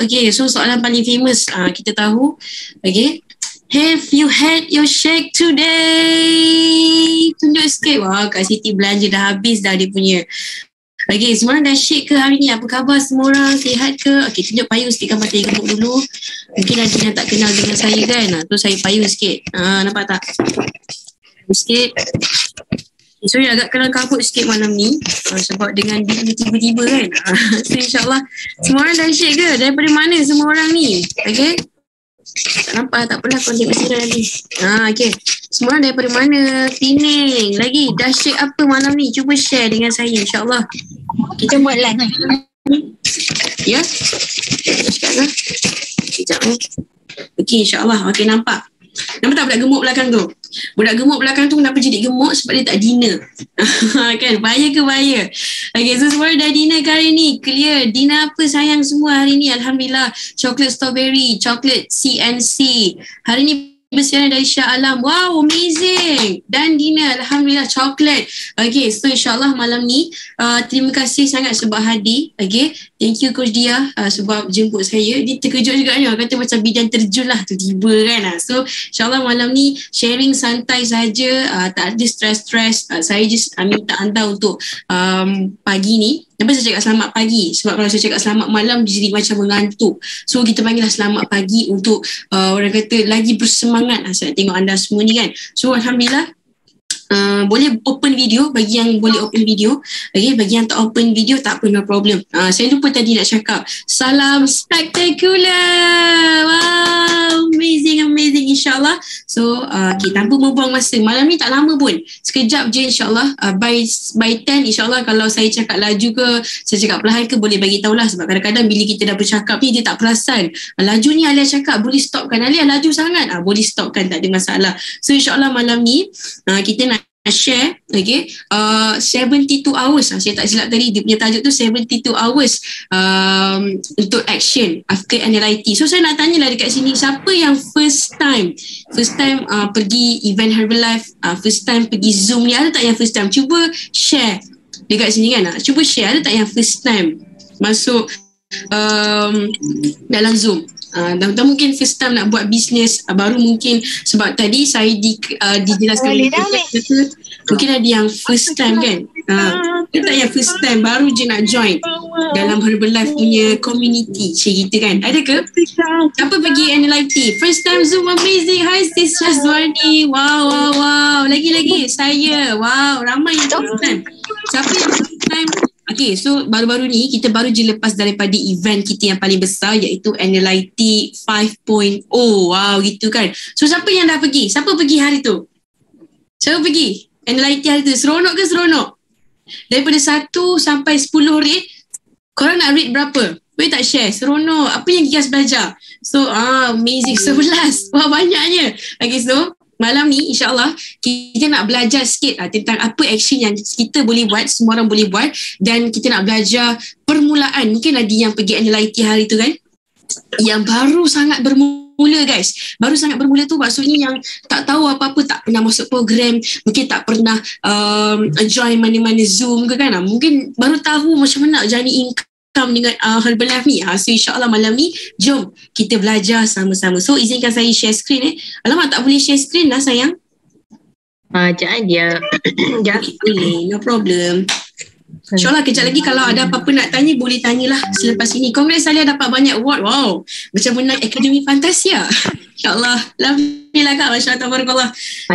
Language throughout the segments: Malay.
Okay, so soalan paling famous kita tahu. Okay, have you had your shake today? Tunjuk sikit. Wah, Kak Siti belanja dah habis dah dia punya. Okay, semua orang dah shake ke hari ni? Apa khabar semua orang? Sihat ke? Okay, tunjuk payung sikit gambar saya gemuk dulu. Mungkin ada yang tak kenal dengan saya kan. Tu saya payung sikit. Nampak tak? Sikit. So agak kena kabut sikit malam ni sebab dengan dia tiba-tiba kan. So insyaAllah semua orang dah share ke? Daripada mana semua orang ni? Okay. Tak nampak, tak apalah konten bersirah nanti. Okay. Semua orang daripada mana? Pening. Lagi dah share apa malam ni? Cuba share dengan saya insyaAllah. Kita buat live. Ya? Cakap lah. Sekejap ni. Okay insyaAllah. Okay nampak. Nampak tak budak gemuk belakang tu? Budak gemuk belakang tu kenapa jadi gemuk? Sebab dia tak dinner. Kan? Bahaya ke bahaya? Okay, so semua dah dinner ke hari ni? Clear. Dinner apa sayang semua hari ni? Alhamdulillah. Chocolate strawberry, chocolate CNC. Hari ni bersiaran dari Shah Alam. Wow, amazing. Dan dinner, Alhamdulillah, coklat. Okay, so insyaAllah malam ni, terima kasih sangat sebab hadir. Okay, thank you Coach Dia sebab jemput saya. Dia terkejut juga ni, kata macam bidan terjun lah tu tiba kan. So, insyaAllah malam ni sharing santai saja, tak ada stress-stress. Saya just minta anda untuk pagi ni. Kenapa saya cakap selamat pagi? Sebab kalau saya cakap selamat malam, dia jadi macam mengantuk. So, kita panggillah selamat pagi untuk orang kata lagi bersemangat. Saya nak tengok anda semua ni kan. So, Alhamdulillah. Boleh open video bagi yang boleh open video. Okay, bagi yang tak open video tak apa, no problem. Saya lupa tadi nak cakap salam spektakular. Wow, amazing insyaAllah. So okay, tanpa membuang masa, malam ni tak lama pun, sekejap je insyaAllah. By 10 insyaAllah. Kalau saya cakap laju ke, saya cakap perlahan ke, boleh bagi tahulah. Sebab kadang-kadang bila kita dah bercakap ni, dia tak perasan laju ni. Alia cakap boleh stopkan, Alia laju sangat, boleh stopkan, tak ada masalah. So insyaAllah malam ni kita nak share, okay, 72 hours, saya tak silap tadi dia punya tajuk tu 72 hours untuk action after NLIT. So saya nak tanyalah dekat sini, siapa yang first time pergi event Herbalife, first time pergi Zoom ni? Ada tak yang first time? Cuba share dekat sini kan, cuba share, ada tak yang first time masuk dalam Zoom? Dan mungkin first time nak buat bisnes baru, mungkin sebab tadi saya dijelaskan mungkin ada yang first time kan, ada tak yang first time baru je nak join dalam Herbalife punya community cerita kan, ada ke? Siapa pergi NLIT first time Zoom? Amazing. Hi Sis Syazwani. Wow lagi saya, wow, ramai yang first time. Siapa yang first time? Okay, so baru-baru ni kita baru je lepas daripada event kita yang paling besar, iaitu NLIT 5.0. Wow, gitu kan. So siapa yang dah pergi? Siapa pergi hari tu? Siapa pergi NLIT hari tu? Seronok ke seronok? Daripada 1 sampai 10 rate, korang nak rate berapa? Boleh tak share? Seronok. Apa yang Gigas belajar? So amazing. 11. Wah, banyaknya. Okay, so malam ni insyaAllah kita nak belajar sikit tentang apa action yang kita boleh buat, semua orang boleh buat, dan kita nak belajar permulaan. Mungkin ada yang pergi NLIT hari tu kan, yang baru sangat bermula guys. Baru sangat bermula tu maksudnya yang tak tahu apa-apa, tak pernah masuk program, mungkin tak pernah join mana-mana Zoom ke kan. Mungkin baru tahu macam mana nak jani income dengan Herbalife ni. So insyaAllah malam ni jom kita belajar sama-sama. So izinkan saya share screen Alamak, tak boleh share screen lah sayang. Jangan dia. Boleh, no problem. InsyaAllah kejap lagi kalau ada apa-apa nak tanya, boleh tanyalah selepas ini. Congrats Alia dapat banyak award. Wow, macam menang Akademi Fantasia. InsyaAllah. Alhamdulillah Kak, Masya Allah, tabarakallah.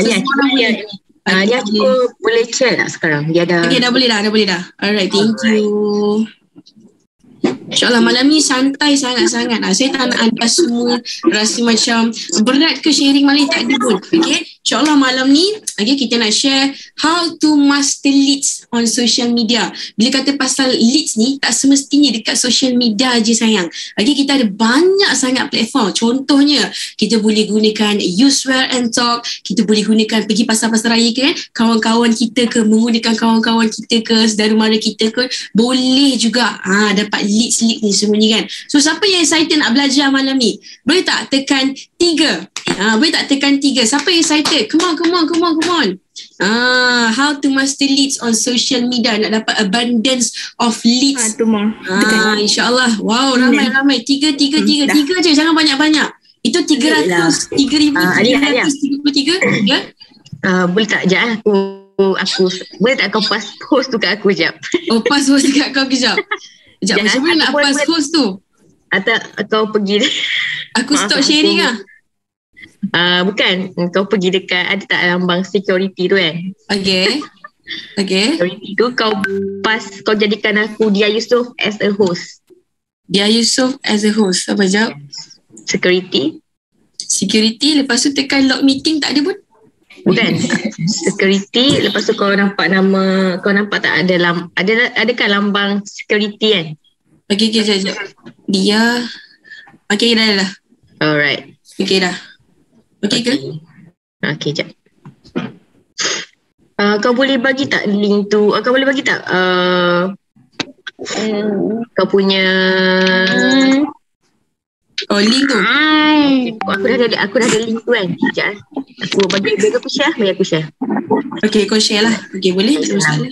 Alia cuba boleh share tak sekarang? Dia dah. Okay, dah boleh dah. Alright, thank you. InsyaAllah malam ni santai sangat-sangat. Saya tak nak anda semua rasa macam berat ke sharing malam ni, tak ada pun. Okay, InsyaAllah malam ni kita nak share how to master leads on social media. Bila kata pasal leads ni, tak semestinya dekat social media je sayang. Kita ada banyak sangat platform. Contohnya, kita boleh gunakan Useware and Talk, kita boleh gunakan pergi pasar-pasar raya ke kan, kawan-kawan kita ke, menggunakan kawan-kawan kita ke, saudara mara kita ke, boleh juga dapat leads ni semua ni kan. So siapa yang excited nak belajar malam ni? Boleh tak tekan 3? Boleh tak tekan 3? Siapa yang excited? Come on. How to master leads on social media. Nak dapat abundance of leads. Tu mah. InsyaAllah. Wow, ramai-ramai. Tiga je. Jangan banyak-banyak. Itu 3,333. Ya? Boleh tak sekejap aku boleh tak kau pass host tu kat aku sekejap? Oh, pass host dekat kau kejap. Sekejap, macam mana nak pass host tu? Atau kau pergi Aku stop sharing lah. Bukan, kau pergi dekat ada tak lambang security tu kan? Okay. Security tu kau jadikan aku Dia Yusof as a host. Dia Yusof as a host. Apa jap? Security, lepas tu tekan log meeting, tak ada pun. bukan. Security, lepas tu kau nampak nama, kau nampak tak adakah lambang security kan? Okay, sekejap. Dia okay, dah. Alright. Okay dah. Okay ke? Okay, jap. Kau boleh bagi tak link tu? Kau boleh bagi tak kau punya link tu. Aku dah ada link tu kan. Sekejap. Aku bagi aku share. Okay, kau share lah. Okay, boleh? Tak ada masalah.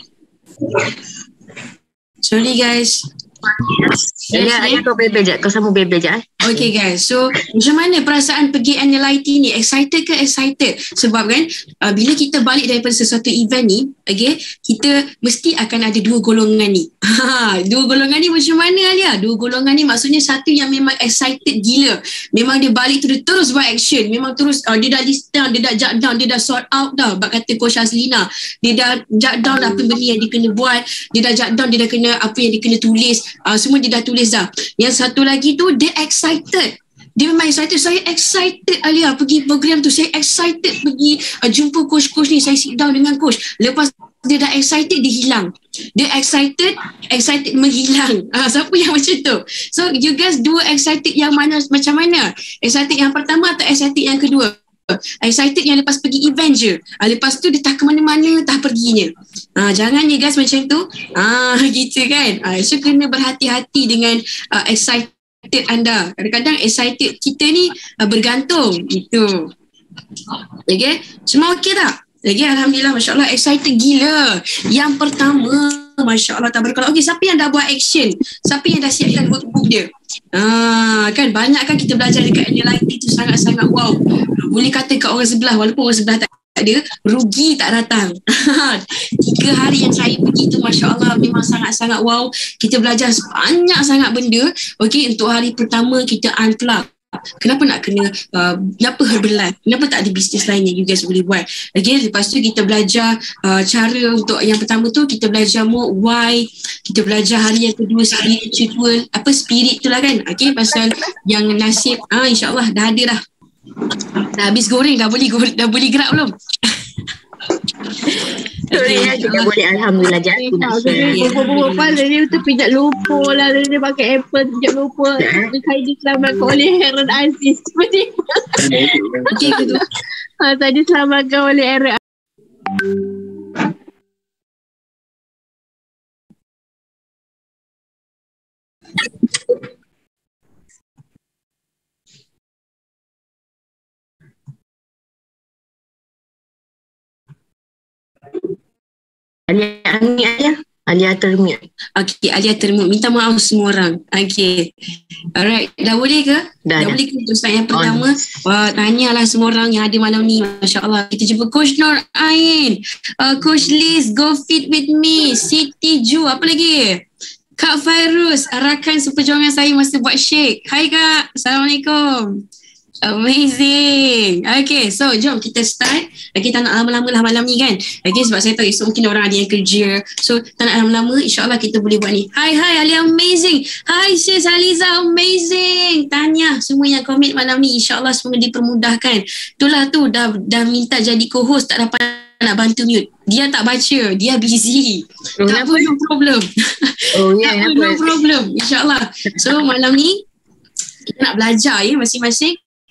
Sorry guys. Kau bebel je. Kau sambung bebel je. Okay guys, so macam mana perasaan pergi NLIT ni? Excited ke excited? Sebab kan bila kita balik daripada sesuatu event ni, okay, kita mesti akan ada dua golongan ni. Dua golongan ni macam mana Alia? Dua golongan ni maksudnya satu yang memang excited gila. Memang dia balik tu dia terus buat action. Memang terus dia dah list down, dia dah jot down, dia dah sort out dah. Bak kata Coach Azlina, dia dah jot down apa benda yang dia kena buat. Dia dah jot down, dia dah kena apa yang dia kena tulis. Semua dia dah tulis dah. Yang satu lagi tu dia excited. Dia memang excited. Saya excited Alia pergi program tu. Saya excited pergi jumpa coach-coach ni. Saya sit down dengan coach. Lepas dia dah excited, dia hilang. Dia excited menghilang. Siapa yang macam tu? So you guys dua excited yang mana, macam mana? Excited yang pertama atau excited yang kedua? Excited yang lepas pergi event je. Lepas tu dia tak ke mana-mana, tak perginya. Jangan je guys macam tu. Gitu kan. So kena berhati-hati dengan excited anda. Kadang-kadang excited kita ni bergantung. Gitu. Okay. Semua okey tak? Okay, Alhamdulillah, Masya Allah, excited gila. Yang pertama, Masya Allah, tabarakallah. Okay, siapa yang dah buat action? Siapa yang dah siapkan workbook dia? Kan banyak kan kita belajar dekat NLIT tu sangat-sangat wow. Boleh kata kat orang sebelah, walaupun orang sebelah tak ada, rugi tak datang. 3 hari yang saya pergi tu Masya Allah memang sangat-sangat wow. Kita belajar banyak sangat benda. Okay, untuk hari pertama kita unplug. Kenapa nak kena kenapa Herbalife, kenapa tak ada bisnes lain yang you guys boleh buat. Okay, lepas tu kita belajar cara untuk yang pertama tu kita belajar more why. Kita belajar hari yang kedua spiritual, apa spirit tu lah kan. Okay, pasal yang nasib insyaAllah dah ada dah. Dah habis goreng, dah boleh gerak belum? Sorry kita boleh Alhamdulillah jatuh. Berapa dia tu pijak lupa lah. Dia pakai Apple pijak lupa. Saya diselamatkan oleh Aaron Aziz. Seperti okay, betul. Saya diselamatkan oleh Aaron. Alia termute. Okay, Alia termute. Minta maaf semua orang. Okay. Alright. Dah boleh ke? Dah boleh ke untuk slide yang pertama? Wah, tanyalah semua orang yang ada malam ni. Masya Allah. Kita jumpa Coach Nur Ain. Coach Liz, Go Fit With Me. Siti Ju. Apa lagi? Kak Fairuz, rakan seperjuangan saya masa buat shake. Hai Kak. Assalamualaikum. Amazing. Okay, so jom kita start. Kita nak lama-lama lah malam ni kan. Okay, sebab saya tahu esok mungkin orang ada yang kerja. So tak nak lama-lama, insyaAllah kita boleh buat ni. Hai Ali amazing. Hai sis Aliza amazing. Tanya semua yang komen malam ni, insyaAllah semua dipermudahkan. Itulah tu dah minta jadi co-host, tak dapat nak bantu mute. Dia tak baca, dia busy. Tak apa, no problem. Tak apa, no problem. InsyaAllah. So malam ni kita nak belajar ya masing-masing.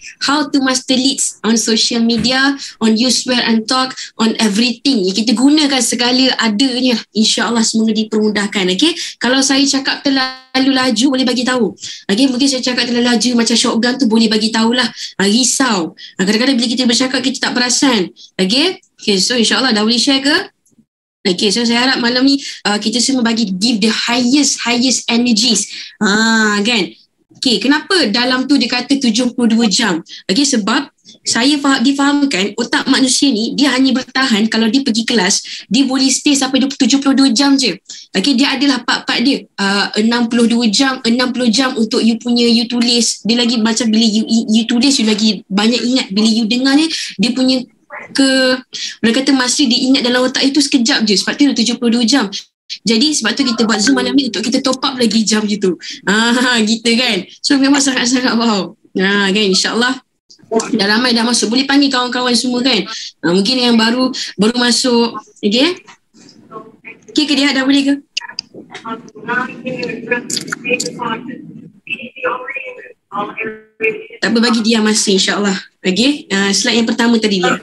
how to master leads on social media, on use, swear and talk, on everything. Kita gunakan segala adanya. InsyaAllah semoga dipermudahkan. Okay, kalau saya cakap terlalu laju boleh bagi tahu. Okay, mungkin saya cakap terlalu laju macam shotgun tu boleh bagi tahulah. Risau. Kadang-kadang bila kita bercakap kita tak perasan. Okay, so insyaAllah dah boleh share ke? Okay, so saya harap malam ni kita semua bagi give the highest energies. Kan? Okay, kenapa dalam tu dia kata 72 jam? Okay, sebab saya difahamkan otak manusia ni dia hanya bertahan kalau dia pergi kelas, dia boleh stay sampai 72 jam je. Okay, dia adalah part-part dia. 60 jam untuk you tulis. Dia lagi macam bila you tulis, you lagi banyak ingat. Bila you dengar ni, dia punya boleh kata masa diingat dalam otak itu sekejap je. Sebab tu 72 jam. Jadi sebab tu kita buat Zoom malam ni untuk kita top up lagi jam je tu. Gitu kan. So memang sangat-sangat wow. Kan, insyaAllah dah ramai dah masuk. Boleh panggil kawan-kawan semua kan. Mungkin yang baru masuk. Okay ke dia dah boleh ke? Tak apa, bagi dia masih insyaAllah. Okay, slide yang pertama tadi dia.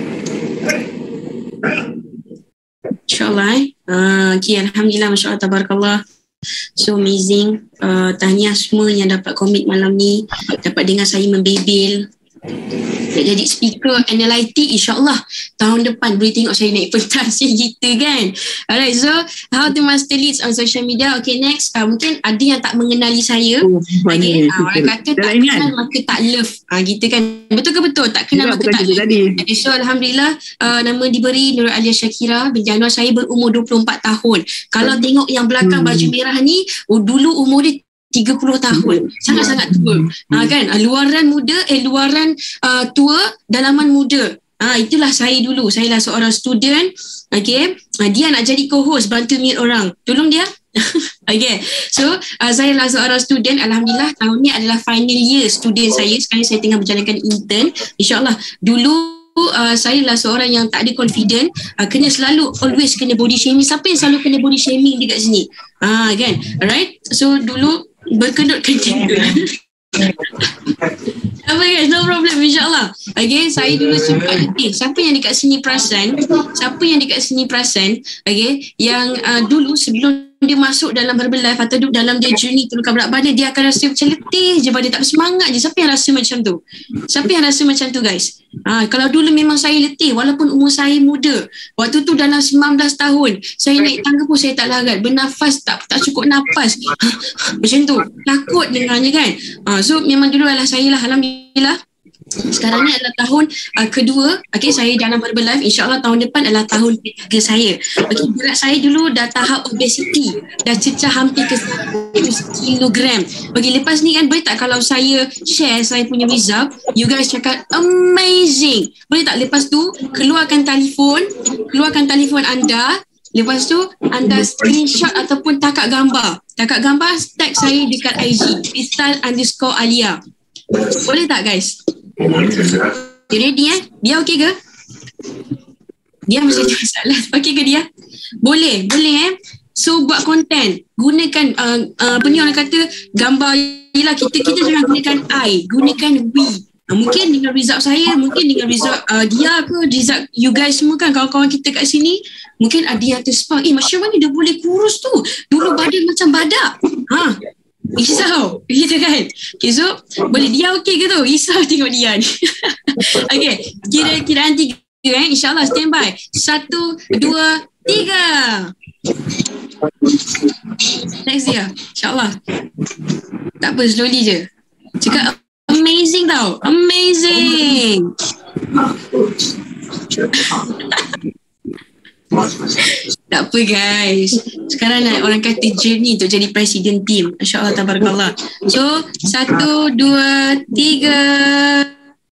InsyaAllah okay, Alhamdulillah, MasyaAllah, Tabarakallah. So amazing. Tahniah semua yang dapat komit malam ni, dapat dengar saya membebel, jadi speaker analitik. InsyaAllah tahun depan boleh tengok saya naik pentas gitu kan. Alright, so how to master leads on social media. Okay, next, mungkin ada yang tak mengenali saya. Okay, orang kata tak kenal maka tak love, gitu kan. Betul ke betul? Tak kenal maka tak love. Okay, so Alhamdulillah, nama diberi Nurul Alia Syakira bin Januar. Saya berumur 24 tahun. Kalau tengok yang belakang baju merah ni, dulu umur dia 30 tahun. Sangat-sangat tua. Kan? Luaran muda, luaran tua, dalaman muda. Itulah saya dulu. Saya lah seorang student. Okay. Dia nak jadi co-host, bantu meet orang. Tolong dia. Okay. So, saya lah seorang student. Alhamdulillah, tahun ni adalah final year student saya. Sekarang saya tengah berjalankan intern. InsyaAllah. Dulu saya lah seorang yang tak ada confident, kena selalu always kena body shaming. Siapa yang selalu kena body shaming dekat sini? Kan? Alright. So, dulu berkedutkan cinta. Apa guys, no problem, insyaAllah. Okay, saya dulu sempat letih. Siapa yang dekat sini perasan? Okay, yang dulu sebelum dia masuk dalam Herbalife atau dalam dia journey turunkan berat badan, dia akan rasa macam letih je, badan tak bersemangat je. Siapa yang rasa macam tu? Siapa yang rasa macam tu guys? Kalau dulu memang saya letih walaupun umur saya muda. Waktu tu dalam 19 tahun, saya naik tangga pun saya tak larat, bernafas tak cukup nafas. Macam tu, takut dengarnya kan. So memang dulu adalah saya lah. Alhamdulillah, sekarang ni adalah tahun kedua. Okay, saya dalam Herbalife. InsyaAllah tahun depan adalah tahun ketiga saya. Okay, berat saya dulu dah tahap obesity, dah cecah hampir ke 100 kilogram. Okay, lepas ni kan boleh tak kalau saya share saya punya result, you guys cakap amazing. Boleh tak lepas tu keluarkan telefon anda. Lepas tu anda screenshot ataupun tangkap gambar, tag saya dekat IG @Alia. Boleh tak guys? You ready Dia okey ke? Dia mesti ada masalah. Okey ke dia? Boleh So buat konten, gunakan apa ni orang kata, gambar. Yelah, kita jangan gunakan I, gunakan we. Mungkin dengan result saya, mungkin dengan result dia ke, result you guys semua kan, kawan-kawan kita kat sini, mungkin ada yang terspark, macam mana dia boleh kurus tu, dulu badan macam badak. Risau gitu kan. Okay, so boleh dia okey ke tu? Risau tengok dia ni. Okay, kiraan 3 InsyaAllah, stand by. 1, 2, 3. Next dia, InsyaAllah. Tak apa, slowly je. Cakap amazing tau. Amazing. Tak apa guys. Sekarang orang kata journey untuk jadi presiden team. InsyaAllah, tabarakallah. So 1, 2, 3.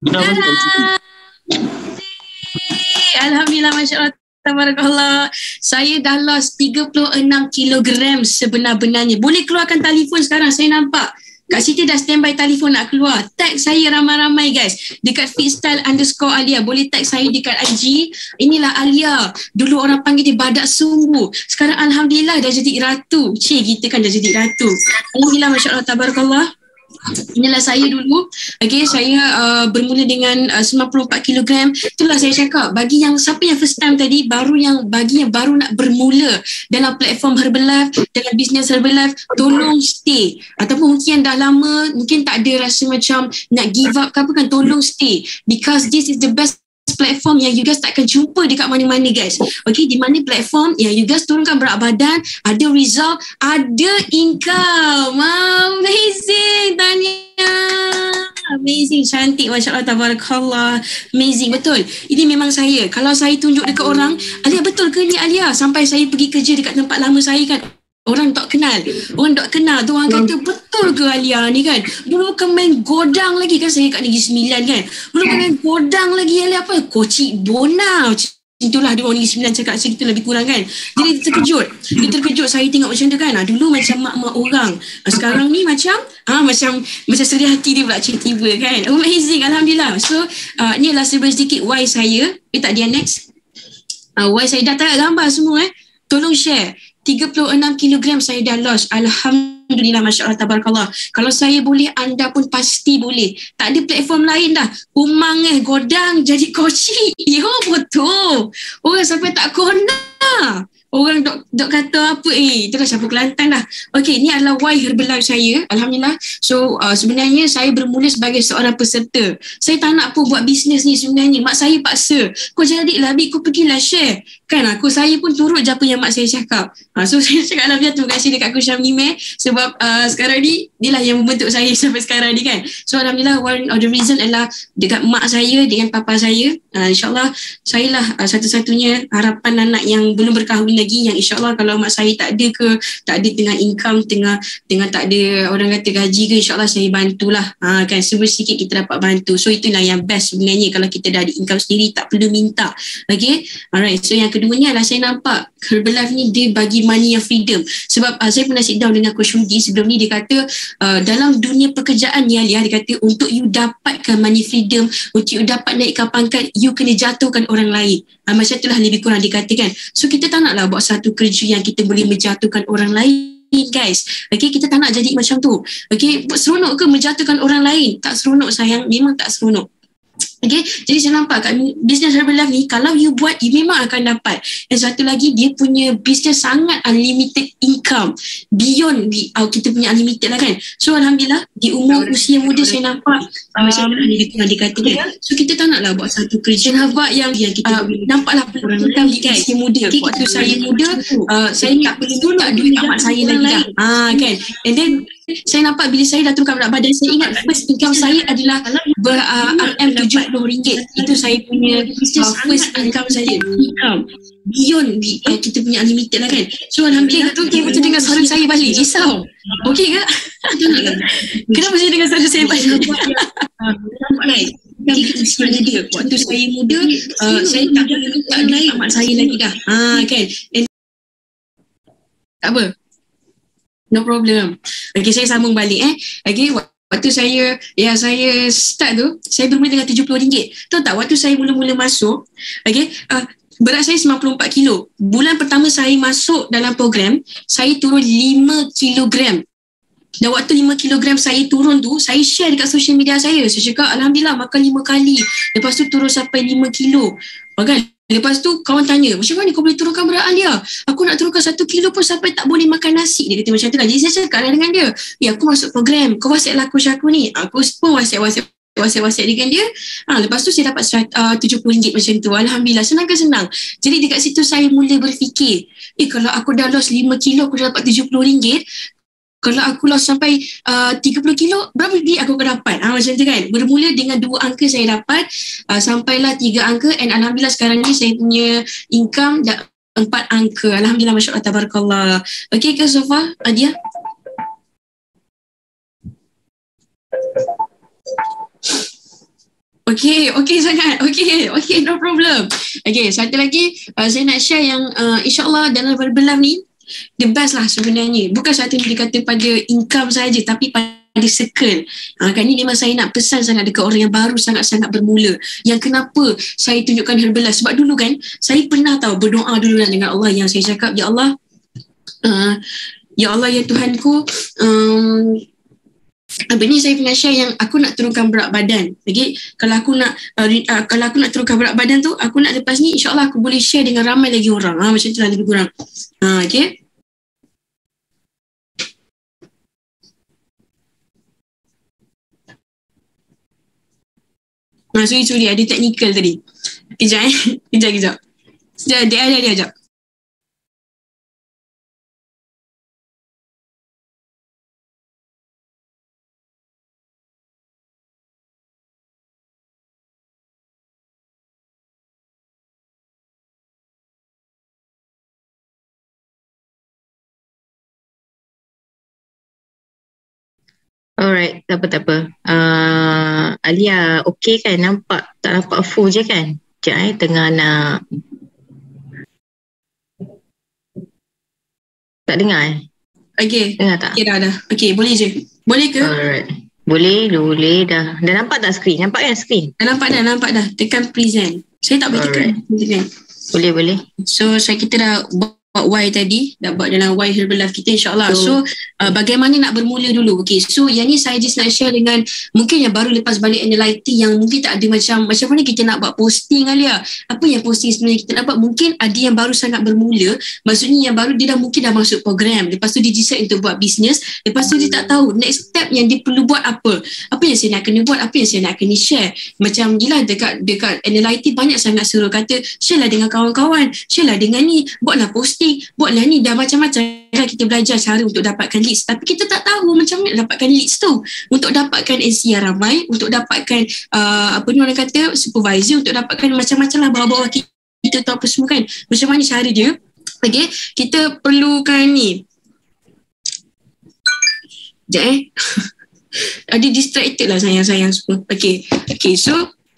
Alhamdulillah, masya-Allah, tabarakallah. Saya dah lost 36 kilogram sebenar-benarnya. Boleh keluarkan telefon sekarang, saya nampak Kak Siti dah standby telefon nak keluar. Tag saya ramai-ramai guys dekat @fitstyle_Alia. Boleh tag saya dekat IG. Inilah Alia. Dulu orang panggil dia badak sungguh. Sekarang Alhamdulillah dah jadi ratu. Kita kan dah jadi ratu. Alhamdulillah, masya-Allah, tabarakallah. inilah saya dulu. Okay, saya bermula dengan 94 kilogram. Itulah saya cakap, bagi yang siapa yang first time tadi, bagi yang baru nak bermula dalam platform Herbalife, dalam bisnes Herbalife, tolong stay. Ataupun mungkin yang dah lama, mungkin tak ada rasa macam nak give up ke apa kan, tolong stay, because this is the best platform yang you guys tak akan jumpa dekat mana-mana guys. Okay, di mana platform yang you guys turunkan berat badan, ada result, ada income. Amazing, Tanya. Amazing, cantik, Masya Allah, tabarakallah. Amazing, betul. Ini memang saya. Kalau saya tunjuk dekat orang, Alia betul ke ni Alia? Sampai saya pergi kerja dekat tempat lama saya kan, orang tak kenal. Orang tak kenal tu orang kata, betul ke Alia ni kan? Dulu bukan main godang lagi kan, saya kat Negeri Sembilan kan. Dulu bukan main godang lagi, Alia apa? Kocik Bona. Itulah dia orang Negeri Sembilan cakap segitu lebih kurang kan. Jadi dia terkejut saya tengok macam tu kan. Dulu macam mak-mak orang. Sekarang ni macam sedih hati dia pula tiba kan. Amazing, Alhamdulillah. So ni adalah sedikit why saya. Tak dia next. Why saya dah tayang gambar semua Tolong share. 36 kilogram saya dah lost. Alhamdulillah, Masya Allah, tabarakallah. Kalau saya boleh, anda pun pasti boleh. Tak ada platform lain dah. Umang godang jadi kocik. Ya, betul. Orang sampai tak kona. Orang dok kata apa itulah siapa Kelantan dah. Okey, ni adalah why Herbalife saya. Alhamdulillah. So sebenarnya saya bermula sebagai seorang peserta. Saya tak nak pun buat bisnes ni sebenarnya. Mak saya paksa. Kau jadilah Bik, kau pergilah share. Kan saya pun turut je apa yang mak saya cakap. So saya cakap Alhamdulillah, terima kasih dekat Coach Syam sebab sekarang ni dia lah yang membentuk saya sampai sekarang ni kan. So Alhamdulillah, one of the reason adalah dekat mak saya dengan papa saya. InsyaAllah saya lah satu-satunya harapan anak yang belum berkahwin lagi, yang insyaAllah kalau mak saya tak ada ke, tak ada tengah income, tengah tak ada orang kata gaji ke, insyaAllah saya bantulah. Kan sedikit kita dapat bantu. So itulah yang best sebenarnya, kalau kita dah ada income sendiri tak perlu minta. Okay, alright. So yang keduanya adalah saya nampak Herbalife ni dia bagi money yang freedom. Sebab saya pernah sit down dengan Coach Rudi sebelum ni, dia kata dalam dunia pekerjaan ni Alia, dia kata untuk you dapatkan money freedom, untuk you dapat naikkan pangkat, you kena jatuhkan orang lain. Macam itulah lebih kurang dikatakan. So kita tak naklah buat satu kerja yang kita boleh menjatuhkan orang lain, guys. Okay, kita tak nak jadi macam tu. Okay, seronok ke menjatuhkan orang lain? Tak seronok sayang, memang tak seronok. Okay, jadi saya nampak kat bisnes Herbalife ni, kalau you buat, you memang akan dapat. Dan satu lagi, dia punya bisnes sangat unlimited income, beyond kita punya unlimited lah kan. So Alhamdulillah, di umur usia muda saya nampak macam mana dikatakan. So kita tak naklah buat satu kerja yang kita nampaklah peluang di usia muda. Okay, waktu saya muda, saya tak perlu minta duit kat mak saya lagi dah. Kan. And then saya nampak bila saya dah turunkan berat badan, saya ingat first income saya adalah RM70. Itu saya punya first income saya. Beyond kita punya unlimited lah kan. So Alhamdulillah, betul dengar suara saya balik. Risau. Okey ke? Kenapa saya dengar suara saya balik? Usia muda. Waktu saya muda, saya tak boleh minta duit kat mak saya lagi dah. Kan. Tak apa. No problem. Okay, saya sambung balik Okay, waktu saya start tu, saya bermula dengan RM70. Tahu tak, waktu saya mula-mula masuk, okay, berat saya 94 kilo. Bulan pertama saya masuk dalam program, saya turun 5 kilogram. Dan waktu 5 kilogram saya turun tu, saya share dekat social media saya. Saya cakap, Alhamdulillah, makan 5 kali. Lepas tu turun sampai 5 kilo. Kan? Lepas tu kawan tanya, macam mana kau boleh turunkan berat Alia? Aku nak turunkan 1 kilo pun sampai tak boleh makan nasi. Dia kata macam tu kan. Jadi saya cakap dengan dia, aku masuk program, kau WhatsApp lah coach aku ni. Aku pun WhatsApp dengan dia. Lepas tu saya dapat RM70 macam tu. Alhamdulillah, senang ke senang. Jadi dekat situ saya mula berfikir, kalau aku dah lost 5 kilo, aku dah dapat RM70. Kalau aku lost sampai 30 kilo, berapa duit aku akan dapat? Macam tu kan. Bermula dengan 2 angka saya dapat, sampailah 3 angka, and Alhamdulillah sekarang ni saya punya income dah 4 angka. Alhamdulillah, Masya Allah, tabarakallah. Okay ke so far, Adia? Okay sangat. Okay, no problem. Okay, satu lagi saya nak share yang insyaAllah dalam Herbalife ni, the best lah sebenarnya. Bukan satu ni dikata pada income saja, tapi pada circle. Kan ni memang saya nak pesan sangat dekat orang yang baru sangat-sangat bermula. Yang kenapa saya tunjukkan Herbalife. Sebab dulu kan, saya pernah berdoa dulu dengan Allah, yang saya cakap, Ya Allah, ya Tuhanku, Ni saya pernah share yang aku nak turunkan berat badan. Okay? Kalau aku nak turunkan berat badan tu, aku nak lepas ni insyaAllah aku boleh share dengan ramai lagi orang. Macam tu lah lebih kurang. Okay? Sorry, ada technical tadi. Kejap. Kejap. Dia ajak. Alright, tak apa. Alia, okay kan? Tak nampak full je kan? Sekejap tengah nak... Tak dengar Okay. Dengar tak? Okay dah. Okay, boleh je. Boleh ke? Alright. Boleh dah. Dah nampak tak skrin? Nampak kan skrin? Nampak dah. Tekan present. Saya tak boleh tekan present. Boleh. So, kita dah buat Y tadi, dah buat dalam Y Herbalife kita insyaAllah. So bagaimana nak bermula dulu. Okay, so yang ni saya just nak share dengan mungkin yang baru lepas balik NLIT yang mungkin tak ada macam mana kita nak buat posting Alia. Apa yang posting sebenarnya kita nak buat. Mungkin ada yang baru sangat bermula, maksudnya yang baru dia mungkin dah masuk program, lepas tu dia decide untuk buat bisnes, lepas tu dia tak tahu next step yang dia perlu buat apa yang saya nak kena buat, apa yang saya nak kena share. Macam gila dekat NLIT banyak sangat suruh kata share lah dengan kawan-kawan, share lah dengan ni, buatlah posting, buatlah ni, dah macam-macam kita belajar cara untuk dapatkan leads, tapi kita tak tahu macam mana dapatkan leads tu, untuk dapatkan NC yang ramai, untuk dapatkan orang kata supervisor, untuk dapatkan macam-macam lah bawah-bawah kita tu apa semua kan, macam mana cara dia. Okay, kita perlukan ni ada distracted lah sayang semua. Okay, so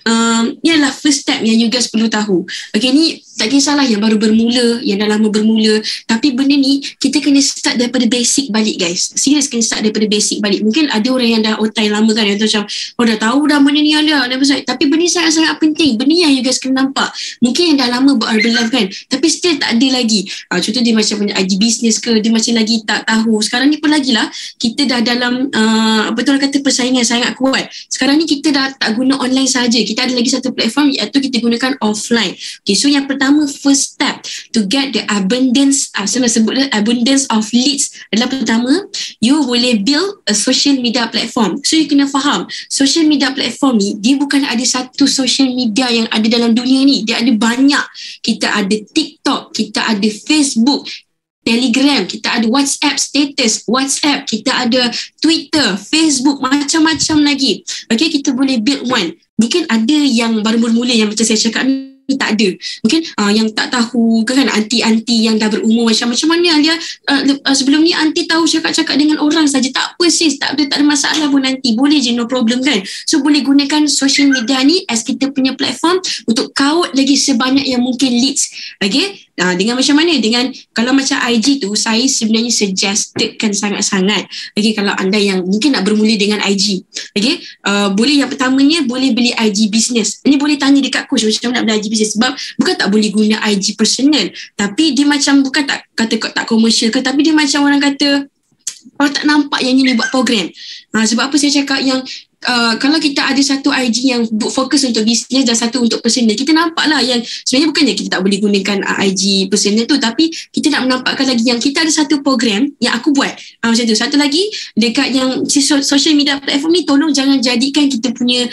ni adalah first step yang you guys perlu tahu. Okay, ni tak kisahlah yang baru bermula, yang dah lama bermula, tapi benda ni kita kena start daripada basic balik guys. Serius kena start daripada basic balik. Mungkin ada orang yang dah otai lama kan, yang tu macam dah tahu dah benda ni ada, tapi benda ni sangat-sangat penting. Benda yang you guys kena nampak. Mungkin yang dah lama buat Herbalife kan, tapi still tak ada lagi. Contoh dia macam punya IG business ke, dia macam lagi tak tahu. Sekarang ni pun lagi lah, kita dah dalam betul kata persaingan sangat kuat. Sekarang ni kita dah tak guna online saja. Kita ada lagi satu platform iaitu kita gunakan offline. Okay, so yang pertama, first step to get the abundance, saya nak sebut abundance of leads adalah pertama, you boleh build a social media platform. So you kena faham, social media platform ni dia bukan ada satu social media yang ada dalam dunia ni, dia ada banyak. Kita ada TikTok, kita ada Facebook, Telegram, kita ada WhatsApp status, WhatsApp, kita ada Twitter, Facebook, macam-macam lagi. Okay, kita boleh build one. Mungkin ada yang baru bermula yang macam saya cakap ni tak ada. Mungkin yang tak tahu kan, anti-anti yang dah berumur macam mana dia sebelum ni anti tahu cakap-cakap dengan orang saja, tak apa sis, tak ada masalah pun nanti, boleh je, no problem kan. So boleh gunakan social media ni as kita punya platform untuk kaut lagi sebanyak yang mungkin leads. Okay, dengan macam mana, dengan kalau macam IG tu saya sebenarnya suggestedkan sangat-sangat. Okay, kalau anda yang mungkin nak bermula dengan IG, okay, boleh yang pertamanya boleh beli IG business. Ini boleh tanya dekat coach macam nak beli IG business, sebab bukan tak boleh guna IG personal, tapi dia macam bukan tak kata tak komersial ke, tapi dia macam orang kata orang tak nampak yang ni buat program. Sebab apa saya cakap yang kalau kita ada satu IG yang fokus untuk bisnes dan satu untuk personal, kita nampak lah yang sebenarnya bukannya kita tak boleh gunakan IG personal tu, tapi kita nak menampakkan lagi yang kita ada satu program yang aku buat. Macam tu. Satu lagi dekat yang social media platform ni, tolong jangan jadikan kita punya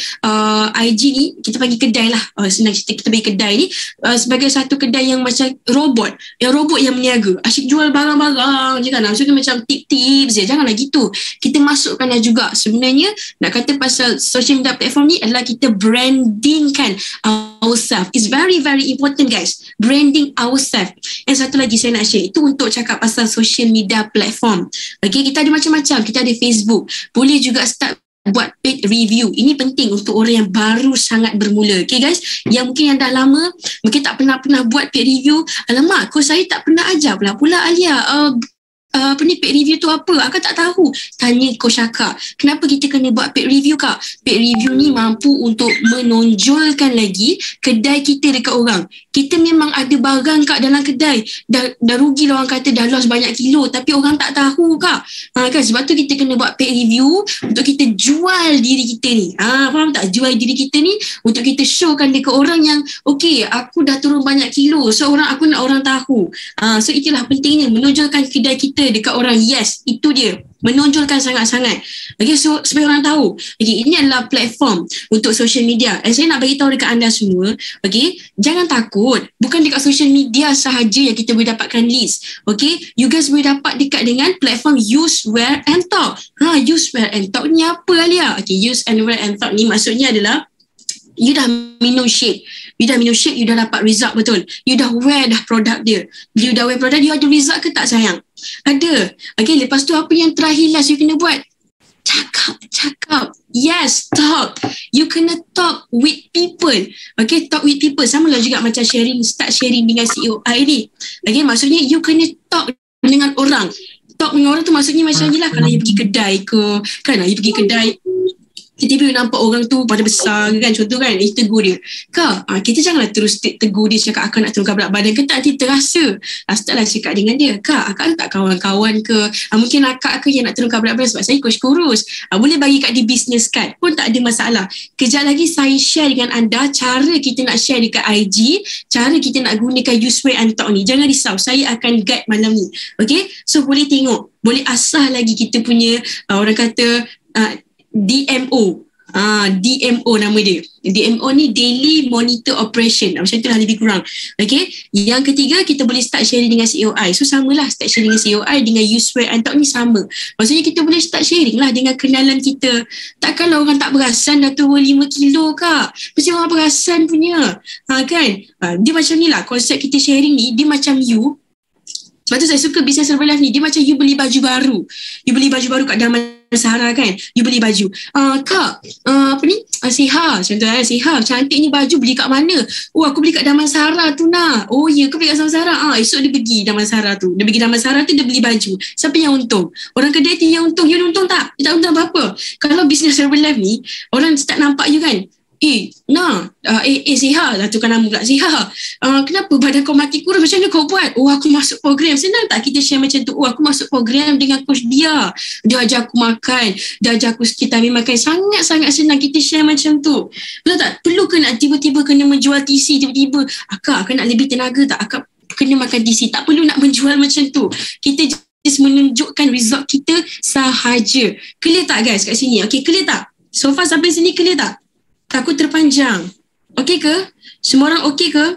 IG ni, kita panggil kedai lah, senang cerita, kita bagi kedai ni sebagai satu kedai yang macam robot yang meniaga, asyik jual barang-barang je kan, maksudnya macam tip-tips je. Janganlah gitu, kita masukkanlah juga. Sebenarnya nak kata pasal social media platform ni adalah kita brandingkan ourselves. It's very very important guys, branding ourselves. Yang satu lagi saya nak share, itu untuk cakap pasal social media platform. Okay, kita ada macam-macam. Kita ada Facebook, boleh juga start buat paid review. Ini penting untuk orang yang baru sangat bermula. Okay guys, yang mungkin yang dah lama mungkin tak pernah buat paid review. Alamak, coach saya tak pernah ajar pula Alia paid review tu apa? Akak tak tahu. Tanya coach akak, kenapa kita kena buat paid review kak? Paid review ni mampu untuk menonjolkan lagi kedai kita dekat orang. Kita memang ada barang kak dalam kedai, dah rugi lah orang kata, dah lost banyak kilo, tapi orang tak tahu kak. Kan sebab tu kita kena buat paid review untuk kita jual diri kita ni. Faham tak? Jual diri kita ni untuk kita showkan dekat orang yang okay, aku dah turun banyak kilo, so aku nak orang tahu. So itulah pentingnya menonjolkan kedai kita dekat orang. Yes, itu dia, menonjolkan sangat-sangat. Okay, so supaya orang tahu. Okay, ini adalah platform untuk social media. Saya nak bagi tahu dekat anda semua, okay, jangan takut. Bukan dekat social media sahaja yang kita boleh dapatkan list. Okay, you guys boleh dapat dekat dengan platform Use, Wear and Talk. Use, Wear and Talk ni apa Alia? Okay, Use and Wear and Talk ni maksudnya adalah you dah minum shake. You dah dapat result betul. You dah wear dah produk dia. You dah wear produk, you ada result ke tak sayang? Ada. Okay, lepas tu apa yang terakhir last you kena buat? Cakap. Yes, talk. You kena talk with people. Okay, talk with people. Sama lah juga macam start sharing dengan COI ni. Okay, maksudnya you kena talk dengan orang. Talk dengan orang tu maksudnya macam ni lah. Kalau you pergi kedai ke, kan, you pergi kedai, tiba-tiba nampak orang tu pada besar kan, contoh kan, tegur dia. Kak, kita janganlah terus tegur dia cakap akak nak turunkan berat badan ke tak, nanti terasa. Startlah cakap dengan dia, Kak, akak tak kawan-kawan ke, mungkin akak yang nak turunkan berat badan sebab saya coach kurus. Boleh bagi kat dia business card pun tak ada masalah. Kejap lagi saya share dengan anda cara kita nak share dekat IG, cara kita nak gunakan Use, Wear and Talk ni. Jangan risau, saya akan guide malam ni. Okay, so boleh tengok, boleh asah lagi kita punya orang kata DMO. DMO nama dia. DMO ni Daily Monitor Operation. Macam itulah lebih kurang. Okay. Yang ketiga, kita boleh start sharing dengan COI. So samalah start sharing dengan COI dengan Use, Wear and Talk ni sama. Maksudnya kita boleh start sharing lah dengan kenalan kita. Takkanlah orang tak perasan dah turun 5 kilo kak. Mesti orang perasan punya. Kan? Dia macam ni lah konsep kita sharing ni. Dia macam you. Sebab tu saya suka Business Herbalife ni. Dia macam you beli baju baru. You beli baju baru kat Damansara kan. You beli baju. Kak, apa ni? Siha. Contohnya Siha. Cantik ni baju, beli kat mana? Oh, aku beli kat Damansara tu nak. Oh ya, aku beli kat Damansara. Esok dia pergi Damansara tu. Dia pergi Damansara tu, dia beli baju. Siapa yang untung? Orang kedai tu yang untung. You untung tak? Dia tak untung apa-apa. Kalau Business Herbalife ni, orang start nampak you kan. Siha lah, tukar nama pula Siha. Kenapa badan kau makin kurus, macam mana kau buat? Oh, aku masuk program. Senang tak kita share macam tu? Oh, aku masuk program dengan coach dia ajar aku makan, dia ajar aku sekitar makan. Sangat-sangat senang kita share macam tu. Betul tak? Perlu ke nak tiba-tiba kena menjual TC tiba-tiba? Akak nak lebih tenaga tak? Akak kena makan TC. Tak perlu nak menjual macam tu. Kita just menunjukkan result kita sahaja. Clear tak guys kat sini? Okay, clear tak? So far sampai sini clear tak? Takut terpanjang. Okey ke? Semua orang okey ke?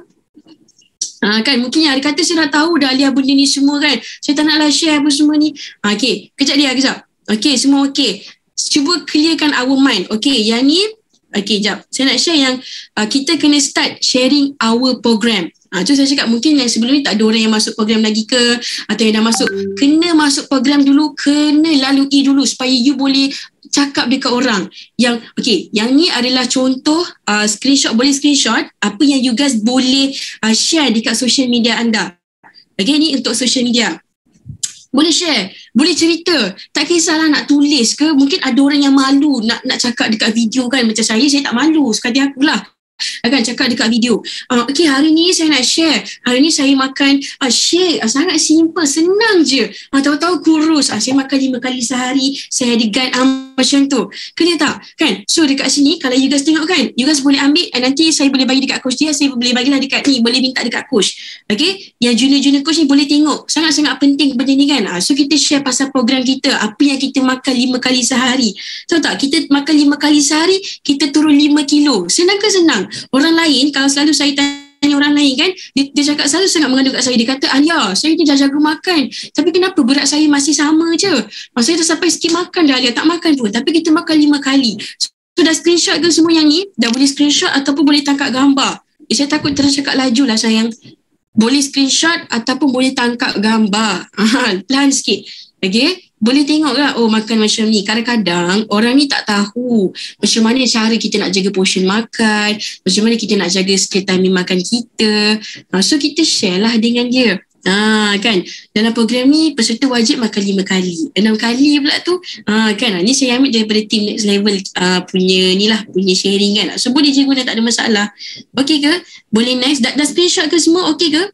Kan mungkin yang ada kata saya dah tahu dah Alia benda ni semua kan. Saya tak naklah share apa semua ni. Okey. Kejap. Okey, semua okey. Cuba clearkan our mind. Okey, yang ni. Okey, jap. Saya nak share yang kita kena start sharing our program. Tu saya cakap mungkin yang sebelum ni tak ada orang yang masuk program lagi ke, atau yang dah masuk. Kena masuk program dulu, kena lalui dulu supaya you boleh cakap dekat orang. Yang yang ni adalah contoh screenshot, boleh screenshot apa yang you guys boleh share dekat social media anda. Okay, ni untuk social media. Boleh share, boleh cerita. Tak kisahlah nak tulis ke, mungkin ada orang yang malu nak cakap dekat video kan. Macam saya tak malu, sekali akulah akan cakap dekat video. Okay, hari ni saya nak share. Hari ni saya makan shake. Sangat simple, senang je. Tahu-tahu kurus. Saya makan 5 kali sehari. Saya ada guide macam tu. Kena tak? Kan? So dekat sini, kalau you guys tengok kan, you guys boleh ambil nanti saya boleh bagi dekat coach dia. Saya boleh bagilah dekat ni. Boleh minta dekat coach. Okay? Yang junior-junior coach ni boleh tengok. Sangat-sangat penting benda ni kan. So kita share pasal program kita. Apa yang kita makan 5 kali sehari. Tahu tak? Kita makan 5 kali sehari, kita turun 5 kilo. Senang ke senang? Orang lain, kalau selalu saya tanya orang lain kan, dia cakap selalu sangat mengadu kat saya. Dia kata, Alia, saya ni dah jaga makan. Tapi kenapa berat saya masih sama je? Saya dah sampai sikit makan dah, Alia. Tak makan pun. Tapi kita makan 5 kali. So dah screenshot ke semua yang ni? Dah boleh screenshot ataupun boleh tangkap gambar. Saya takut terus cakap laju lah sayang. Boleh screenshot ataupun boleh tangkap gambar. Pelan sikit. Okay? Boleh tengok lah, oh makan macam ni. Kadang-kadang orang ni tak tahu macam mana cara kita nak jaga portion makan, macam mana kita nak jaga screen time makan kita. So kita share lah dengan dia. Kan dalam program ni peserta wajib makan 5 kali, 6 kali pula tu. Kan ni saya ambil daripada team next level punya sharing kan. So boleh je guna, tak ada masalah. Okey ke? Boleh nice. Dah screenshot ke semua? Okey ke?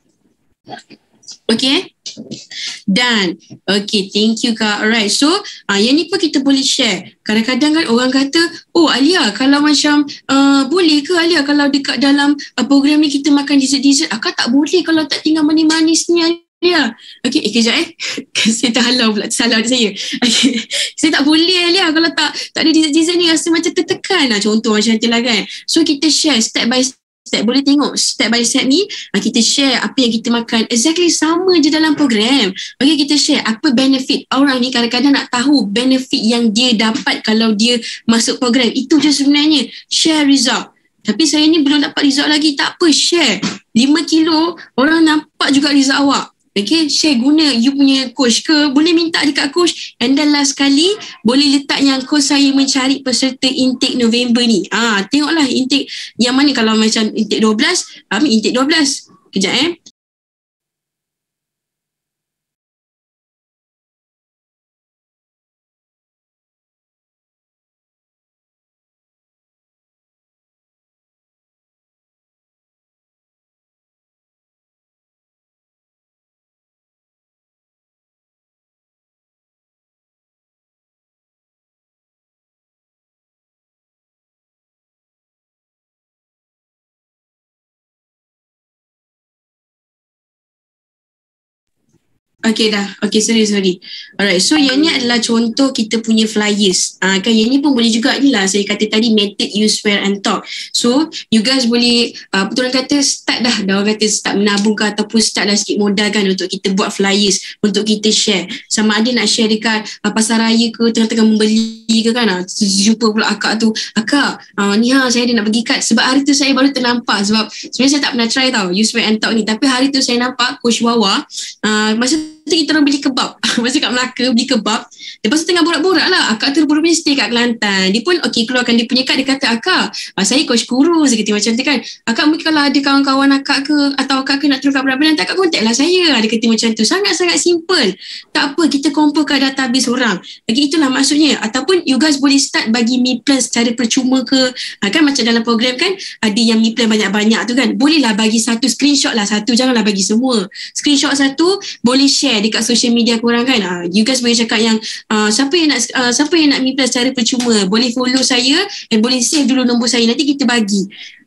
Okey. Dan okay, thank you Kak. Alright, so yang ni pun kita boleh share. Kadang-kadang kan orang kata, oh Alia, kalau macam boleh ke Alia kalau dekat dalam program ni kita makan dessert-dessert? Akak tak boleh kalau tak tinggal manis-manis ni Alia. Okay, kejap saya terhalau pula, salah saya. Okay. Saya tak boleh Alia kalau tak ada dessert-dessert ni, rasa macam tertekan lah. Contoh macam tu lah kan. So kita share step by step. Boleh tengok step by step ni, kita share apa yang kita makan. Exactly sama je dalam program. Okay, kita share apa benefit. Orang ni kadang-kadang nak tahu benefit yang dia dapat kalau dia masuk program. Itu je sebenarnya. Share result. Tapi saya ni belum dapat result lagi. Tak apa, share. 5 kilo, orang nampak juga result awak. Okay, share, guna you punya coach ke, boleh minta dekat coach. And then last kali, boleh letak yang coach saya mencari peserta intake November ni. Tengoklah intake yang mana. Kalau macam intake 12, intake 12. Kejap Okay dah. Okay, sorry. Alright, so yang ni adalah contoh kita punya flyers. Kan yang ni pun boleh juga ni lah. Saya kata tadi method use, wear and talk. So you guys boleh orang kata start dah. Orang kata start menabung ke ataupun start dah sikit modal kan untuk kita buat flyers, untuk kita share. Sama ada nak share dekat pasar raya ke, tengah-tengah membeli ke kan. Jumpa pula akak tu. Akak, ni saya ada nak pergi kad. Sebab hari tu saya baru ternampak. Sebab sebenarnya saya tak pernah try tau use, wear and talk ni. Tapi hari tu saya nampak Coach Wawa. Masa tu kita orang beli kebab. Masa kat Melaka beli kebab. Lepas tu tengah borak-borak lah. Akak tu rupanya stay kat Kelantan. Dia pun keluarkan dia punya kad. Dia kata, akak, saya coach kurus. Dia kata macam tu kan. Akak mungkin kalau ada kawan-kawan akak ke atau akak ke nak turun kat Berat-Berat, akak contact lah saya. Dia kata macam tu. Sangat-sangat simple. Tak apa, kita kumpulkan database orang. Lagi itulah maksudnya. Ataupun you guys boleh start bagi me plan secara percuma ke. Kan macam dalam program kan ada yang me plan banyak-banyak tu kan. Bolehlah bagi satu screenshot lah. Satu, janganlah bagi semua. Screenshot satu boleh share dekat social media korang kan. You guys boleh cakap yang siapa yang nak me plan secara percuma, boleh follow saya dan boleh save dulu nombor saya, nanti kita bagi.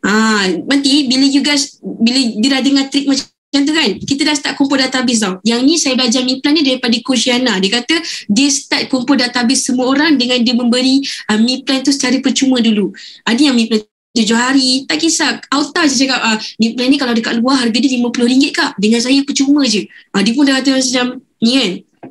Nanti bila you guys, bila dia dah dengar trik macam tu kan, kita dah start kumpul database tau. Yang ni saya belajar me plan ni daripada Coach Yana. Dia kata dia start kumpul database semua orang dengan dia memberi me plan tu secara percuma dulu. Ada yang me plan 7 hari, tak kisah. Auta je cakap, me plan ni kalau dekat luar harga dia RM50 kak. Dengan saya percuma je. Dia pun dah kata macam ni kan.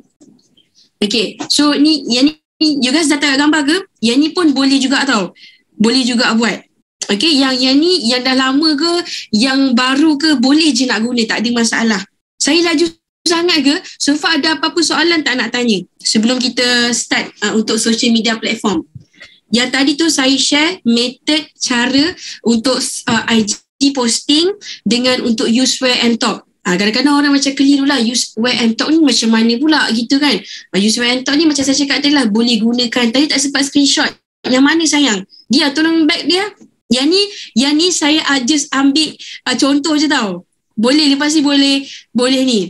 Okay, so ni, yang ni you guys dah tengok gambar ke? Yang ni pun boleh juga tau. Boleh juga buat. Okay, yang ni, yang dah lama ke, yang baru ke, boleh je nak guna. Tak ada masalah. Saya laju sangat ke? So far ada apa-apa soalan tak nak tanya? Sebelum kita start untuk social media platform. Yang tadi tu saya share method, cara untuk IG posting dengan untuk use, wear and talk. Kadang-kadang orang macam keliru lah, use, wear and talk ni macam mana pula gitu kan. Use, wear and talk ni macam saya cakap tadi lah, boleh gunakan. Tadi tak sempat screenshot. Yang mana sayang? Dia tolong back dia. Yang ni saya just ambil contoh je tau. Boleh lepas ni boleh ni.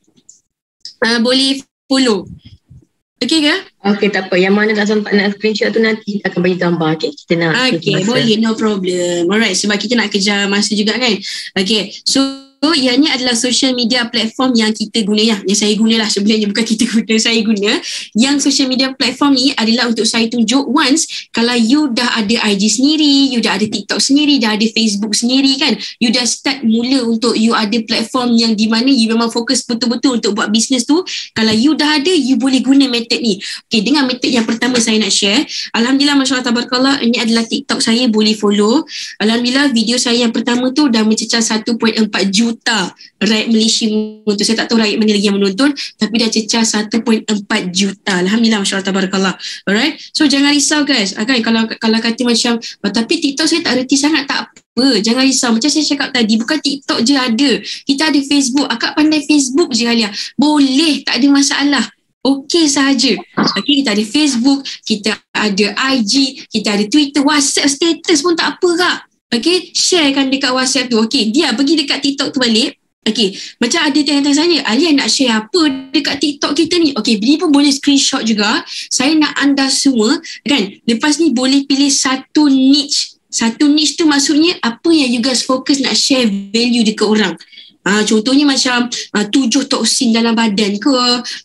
Boleh follow. Okay ke? Okay, tak apa. Yang mana tak sempat nak screenshot tu nanti kita akan bagi gambar. Okay, kita nak. Okay, boleh. No problem. Alright, sebab kita nak kejar masa juga kan. Okay, so yang ni adalah social media platform yang kita guna ya. Yang saya guna lah sebenarnya, bukan kita guna, saya guna. Yang social media platform ni adalah untuk saya tunjuk once kalau you dah ada IG sendiri, you dah ada TikTok sendiri, dah ada Facebook sendiri kan. You dah start mula untuk you ada platform yang di mana you memang fokus betul-betul untuk buat bisnes tu. Kalau you dah ada, you boleh guna method ni. Okay, dengan method yang pertama saya nak share. Alhamdulillah, Masya Allah, Tabarakallah, ini adalah TikTok saya, boleh follow. Alhamdulillah, video saya yang pertama tu dah mencecah 1.4 juta rakyat Malaysia menonton. Saya tak tahu rakyat mana lagi yang menonton, tapi dah cecah 1.4 juta. Alhamdulillah, Masya Allah, Tabarakallah. Alright, so jangan risau guys. Kalau kata macam tapi TikTok saya tak reti sangat, tak apa. Jangan risau. Macam saya cakap tadi, bukan TikTok je ada. Kita ada Facebook. Akak pandai Facebook je, Alia. Boleh, tak ada masalah. Okey sahaja. Okay, kita ada Facebook, kita ada IG, kita ada Twitter, WhatsApp status pun tak apa Kak. Okay, sharekan dekat WhatsApp tu. Okay, dia pergi dekat TikTok tu balik. Okay, macam ada yang tanya, Alia nak share apa dekat TikTok kita ni? Okay, ni pun boleh screenshot juga. Saya nak anda semua, kan, lepas ni boleh pilih satu niche. Satu niche tu maksudnya apa yang you guys fokus nak share value dekat orang. Contohnya macam 7 toksin dalam badan ke,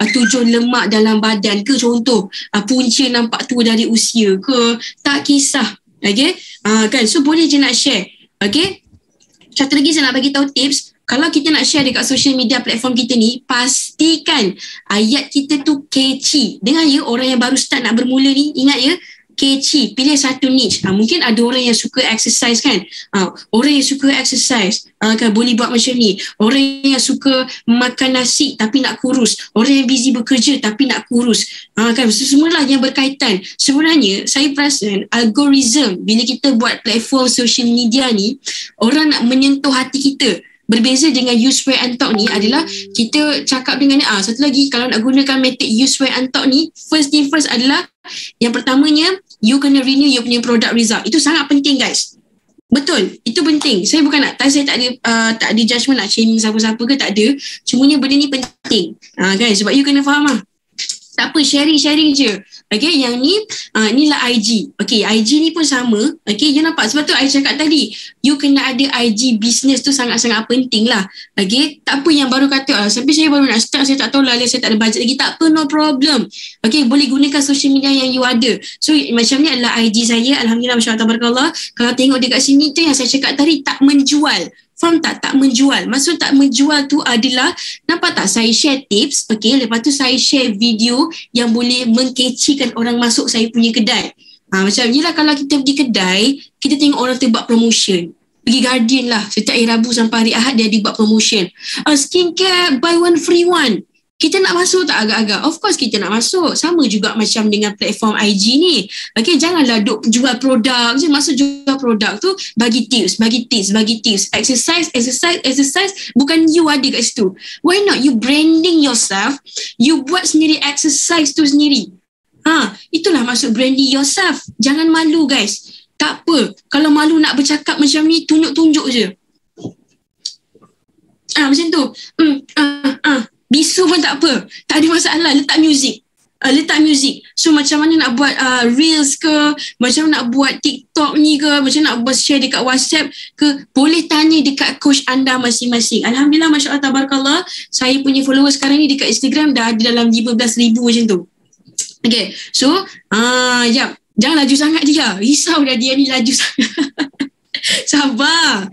7 lemak dalam badan ke, contoh punca nampak tua dari usia ke, tak kisah. Okay, kan, so boleh je nak share. Okay, satu lagi saya nak bagi tahu tips. Kalau kita nak share dekat social media platform kita ni, pastikan ayat kita tu catchy. Dengar ya, orang yang baru start nak bermula ni, ingat ya, catchy. Pilih satu niche. Mungkin ada orang yang suka exercise kan. Orang yang suka exercise kan boleh buat macam ni. Orang yang suka makan nasi tapi nak kurus. Orang yang busy bekerja tapi nak kurus. Kan semualah yang berkaitan. Sebenarnya saya perasan algoritma bila kita buat platform social media ni, orang nak menyentuh hati kita. Berbeza dengan use, swear and talk ni adalah kita cakap dengan satu lagi, kalau nak gunakan method use, swear and talk ni, first thing first adalah yang pertamanya, you kena renew you punya product result. Itu sangat penting guys. Betul, itu penting. Saya bukan nak, saya tak ada judgement nak shaming siapa-siapa ke, tak ada. Cumanya benda ni penting. Guys, sebab you kena faham lah. Tak apa, sharing je. Okay, yang ni, inilah IG. Okay, IG ni pun sama. Okay, you nampak? Sebab tu I cakap tadi, you kena ada IG business tu sangat-sangat penting lah. Okay, tak apa yang baru kata, sampai saya baru nak start, saya tak tahu lah, saya tak ada budget lagi. Tak apa, no problem. Okay, boleh gunakan social media yang you ada. So, macam ni adalah IG saya. Alhamdulillah, Masya Allah, Tabarakallah. Kalau tengok dekat sini tu yang saya cakap tadi, tak menjual. Faham tak? Tak menjual. Maksud tak menjual tu adalah, nampak tak? Saya share tips, okay, lepas tu saya share video yang boleh mengkecikan orang masuk saya punya kedai. Macam yelah, kalau kita pergi kedai, kita tengok orang tu buat promotion. Pergi Guardian lah, setiap hari Rabu sampai hari Ahad dia ada buat promotion. Skincare buy one free one. Kita nak masuk tak agak-agak? Of course kita nak masuk. Sama juga macam dengan platform IG ni. Okay, janganlah duk jual produk je. Maksud jual produk tu, bagi tips. Exercise. Bukan you ada kat situ. Why not you branding yourself? You buat sendiri exercise tu sendiri. Itulah maksud branding yourself. Jangan malu guys. Tak apa. Kalau malu nak bercakap macam ni, tunjuk-tunjuk je. Macam tu. Bisu pun tak apa. Tak ada masalah. Letak music. So macam mana nak buat reels ke, macam mana nak buat TikTok ni ke, macam nak buat share dekat WhatsApp ke, boleh tanya dekat coach anda masing-masing. Alhamdulillah, Masya Allah, Tabarakallah. Saya punya followers sekarang ni dekat Instagram dah ada dalam 15,000 macam tu. Okay. So, jangan laju sangat dia. Risau dah dia ni laju sangat. Sabar.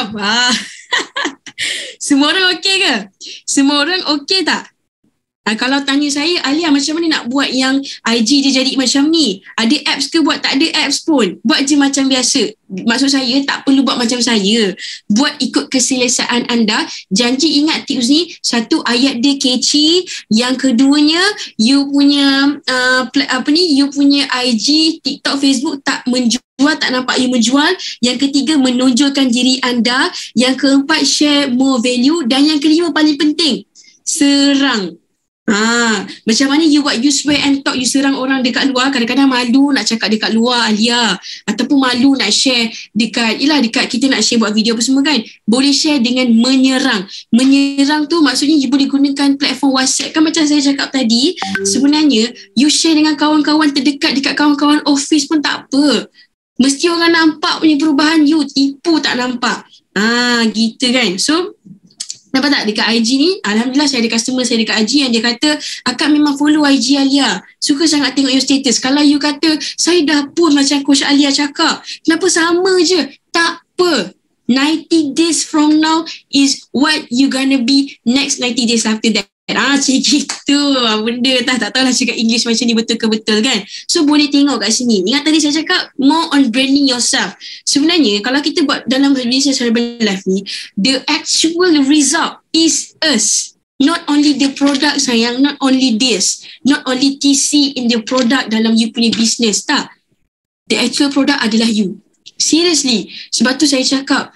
Semua orang okey ke? Semua orang okey tak? Kalau tanya saya, Alia macam mana nak buat yang IG dia jadi macam ni? Ada apps ke buat? Tak ada apps pun. Buat je macam biasa. Maksud saya, tak perlu buat macam saya. Buat ikut keselesaan anda. Janji ingat tips ni. Satu, ayat dia catchy. Yang keduanya, you punya you punya IG, TikTok, Facebook tak menjual, tak nampak you menjual. Yang ketiga, menonjolkan diri anda. Yang keempat, share more value. Dan yang kelima paling penting, serang. Macam mana you buat you swear and talk, you serang orang dekat luar. Kadang-kadang malu nak cakap dekat luar, Alia, ataupun malu nak share dekat kita nak share buat video apa semua kan. Boleh share dengan menyerang tu maksudnya you boleh gunakan platform WhatsApp. Kan macam saya cakap tadi, sebenarnya you share dengan kawan-kawan terdekat, dekat kawan-kawan office pun tak apa. Mesti orang nampak punya perubahan you, tipu tak nampak. Gitu kan. So nampak tak dekat IG ni, Alhamdulillah saya ada customer saya dekat IG yang dia kata, akak memang follow IG Alia, suka sangat tengok your status. Kalau you kata, saya dah pun macam Coach Alia cakap, kenapa sama je? Tak apa. 90 days from now is what you gonna be next 90 days after that. Cik gitu. Benda tak tahulah cakap English macam ni betul ke betul kan. So boleh tengok kat sini. Ingat tadi saya cakap more on branding yourself. Sebenarnya kalau kita buat dalam Malaysia Cerebral Life ni, the actual result is us. Not only the product sayang, not only this, not only TC in the product dalam you punya business, tak. The actual product adalah you. Seriously. Sebab tu saya cakap,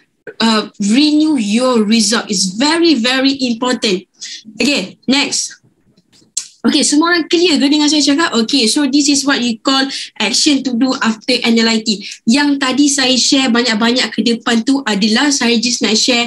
renew your result is very, very important. Okay, next. Okay, semua orang clear ke dengan saya cakap? Okay, so this is what you call action to do after NLIT. Yang tadi saya share banyak-banyak ke depan tu adalah saya just nak share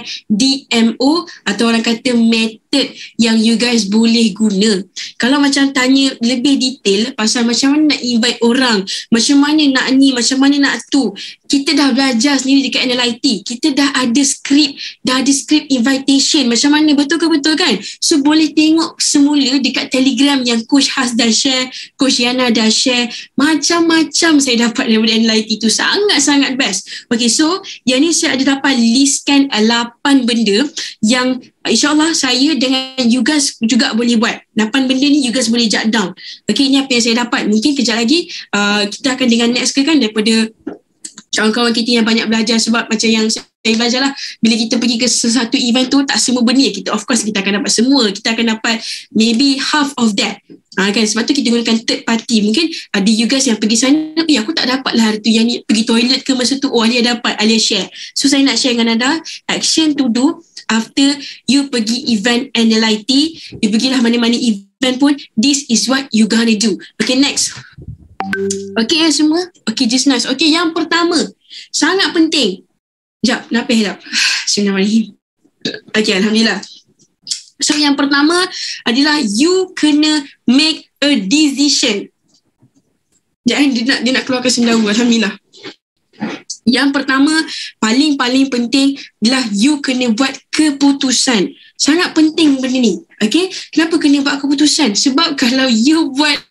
DMO atau orang kata method yang you guys boleh guna. Kalau macam tanya lebih detail pasal macam mana nak invite orang, macam mana nak ni, macam mana nak tu, kita dah belajar sendiri dekat NLIT. Kita dah ada skrip, invitation. Macam mana, betul ke betul kan? So boleh tengok semula dekat Telegram yang Coach Has dah share, Coach Yana dah share. Macam-macam saya dapat daripada NLIT tu. Sangat-sangat best. Okay, so yang ni saya ada dapat listkan 8 benda yang InsyaAllah saya dengan you guys juga boleh buat. 8 benda ni you guys boleh jot down. Okay, ni apa yang saya dapat. Mungkin kejap lagi kita akan dengan next ke kan, daripada kawan-kawan kita yang banyak belajar. Sebab macam yang saya belajar lah, bila kita pergi ke sesuatu event tu, tak semua benda kita, of course kita akan dapat semua. Kita akan dapat maybe half of that. Kan? Sebab tu kita gunakan third party. Mungkin ada you guys yang pergi sana, aku tak dapat lah hari tu, yang ni pergi toilet ke masa tu, Alia dapat, Alia share. So saya nak share dengan anda action to do after you pergi event NLIT. You pergilah mana-mana event pun, this is what you gonna do. Okay, next. Okay semua? Okay, just nice. Okay, yang pertama, sangat penting. Sekejap, napis sekejap. Bismillahirrahmanirrahim. Okay, Alhamdulillah. So yang pertama adalah you kena make a decision. Sekejap, dia nak keluarkan sendawa. Alhamdulillah. Yang pertama, paling penting adalah you kena buat keputusan. Sangat penting benda ni. Okay, kenapa kena buat keputusan? Sebab kalau you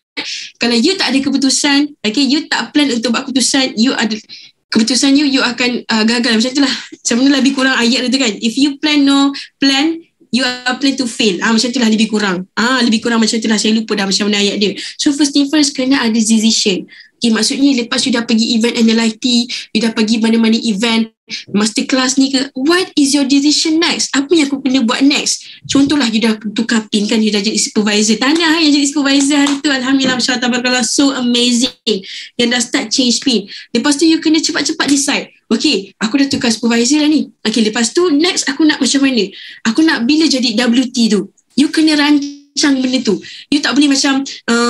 tak ada keputusan, okay, you tak plan untuk buat keputusan, keputusan you akan gagal. Macam itulah. Sebenarnya lebih kurang ayat tu kan. If you plan no plan, you are plan to fail. Macam itulah lebih kurang. Lebih kurang macam itulah. Saya lupa dah macam mana ayat dia. So first thing first, kena ada decision. Okay, maksudnya lepas you dah pergi event NLIT, you dah pergi mana-mana event, masterclass ni ke, what is your decision next? Apa yang aku kena buat next? Contohlah you dah tukar pin kan, you dah jadi supervisor. Tanya yang jadi supervisor hari tu, Alhamdulillah, masya Allah, so amazing. Yang dah start change pin. Lepas tu you kena cepat-cepat decide. Okay, aku dah tukar supervisor dah ni. Okay, lepas tu next aku nak macam mana? Aku nak bila jadi WT tu. You kena rancang benda tu. You tak boleh macam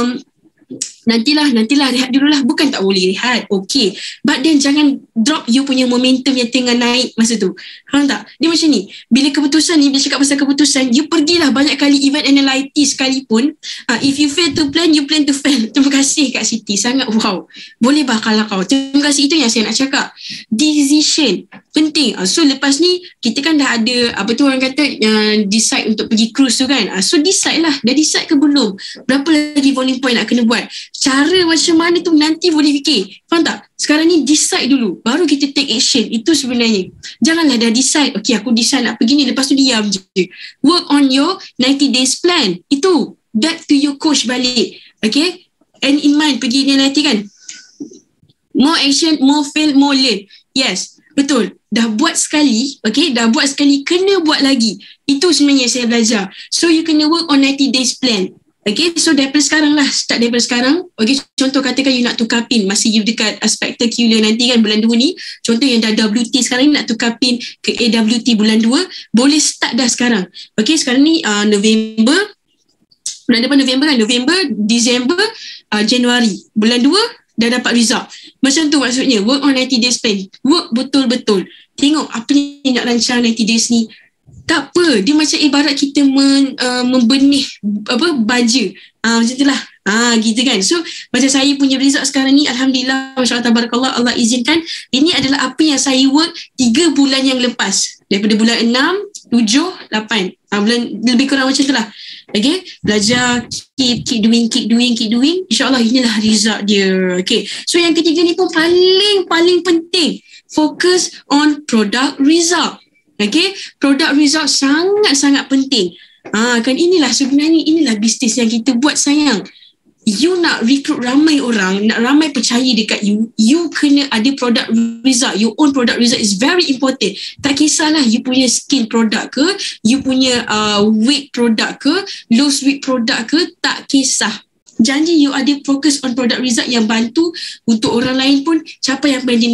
nantilah rehat dululah. Bukan tak boleh rehat, okay, but then jangan drop you punya momentum yang tengah naik masa tu. Faham tak? Dia macam ni, bila keputusan ni, bila cakap pasal keputusan, you pergilah banyak kali event NLIT sekalipun, if you fail to plan, you plan to fail. Terima kasih Kak Siti, sangat wow, boleh bakal kau. Terima kasih, itu yang saya nak cakap. Decision penting. So lepas ni kita kan dah ada apa tu orang kata decide untuk pergi cruise tu kan. So decide lah, dah decide ke belum, berapa lagi volume point nak kena buat, cara macam mana tu nanti boleh fikir. Faham tak? Sekarang ni decide dulu, baru kita take action. Itu sebenarnya. Janganlah dah decide, okay aku decide nak pergi ni, lepas tu diam je. Work on your 90 days plan. Itu back to your coach balik. Okay, and in mind pergi ni nanti kan, more action, more fail, more learn. Yes, betul. Dah buat sekali, okay, dah buat sekali, kena buat lagi. Itu sebenarnya saya belajar. So you kena work on 90 days plan. Okay, so daripada sekarang lah, start daripada sekarang. Okay, contoh katakan you nak tukar pin, masih you dekat spectacular nanti kan bulan 2 ni. Contoh yang dah WT sekarang ni nak tukar pin ke AWT bulan 2, boleh start dah sekarang. Okay, sekarang ni November, bulan depan November kan, November, Disember, Januari, bulan 2 dah dapat result. Macam tu maksudnya, work on 90 days plan. Work betul-betul. Tengok apa yang nak rancang 90 days ni. Tak apa, dia macam ibarat kita membenih baja. Macam itulah. Gitu kan. So macam saya punya result sekarang ni, Alhamdulillah, masya-Allah, tabarakallah, Allah izinkan. Ini adalah apa yang saya work 3 bulan yang lepas. Daripada bulan 6, 7, 8. Bulan lebih kurang macam itulah. Okay, belajar, keep doing. InsyaAllah inilah result dia. Okay, so yang ketiga ni pun paling penting. Focus on product result. Okay, product result sangat-sangat penting. Kan inilah sebenarnya, inilah bisnes yang kita buat sayang. You nak recruit ramai orang, nak ramai percaya dekat you, you kena ada product result. Your own product result is very important. Tak kisahlah you punya skin product ke, you punya weight product ke, lose weight product ke, tak kisah. Janji you ada fokus on product result yang bantu untuk orang lain pun capai apa yang dia nak.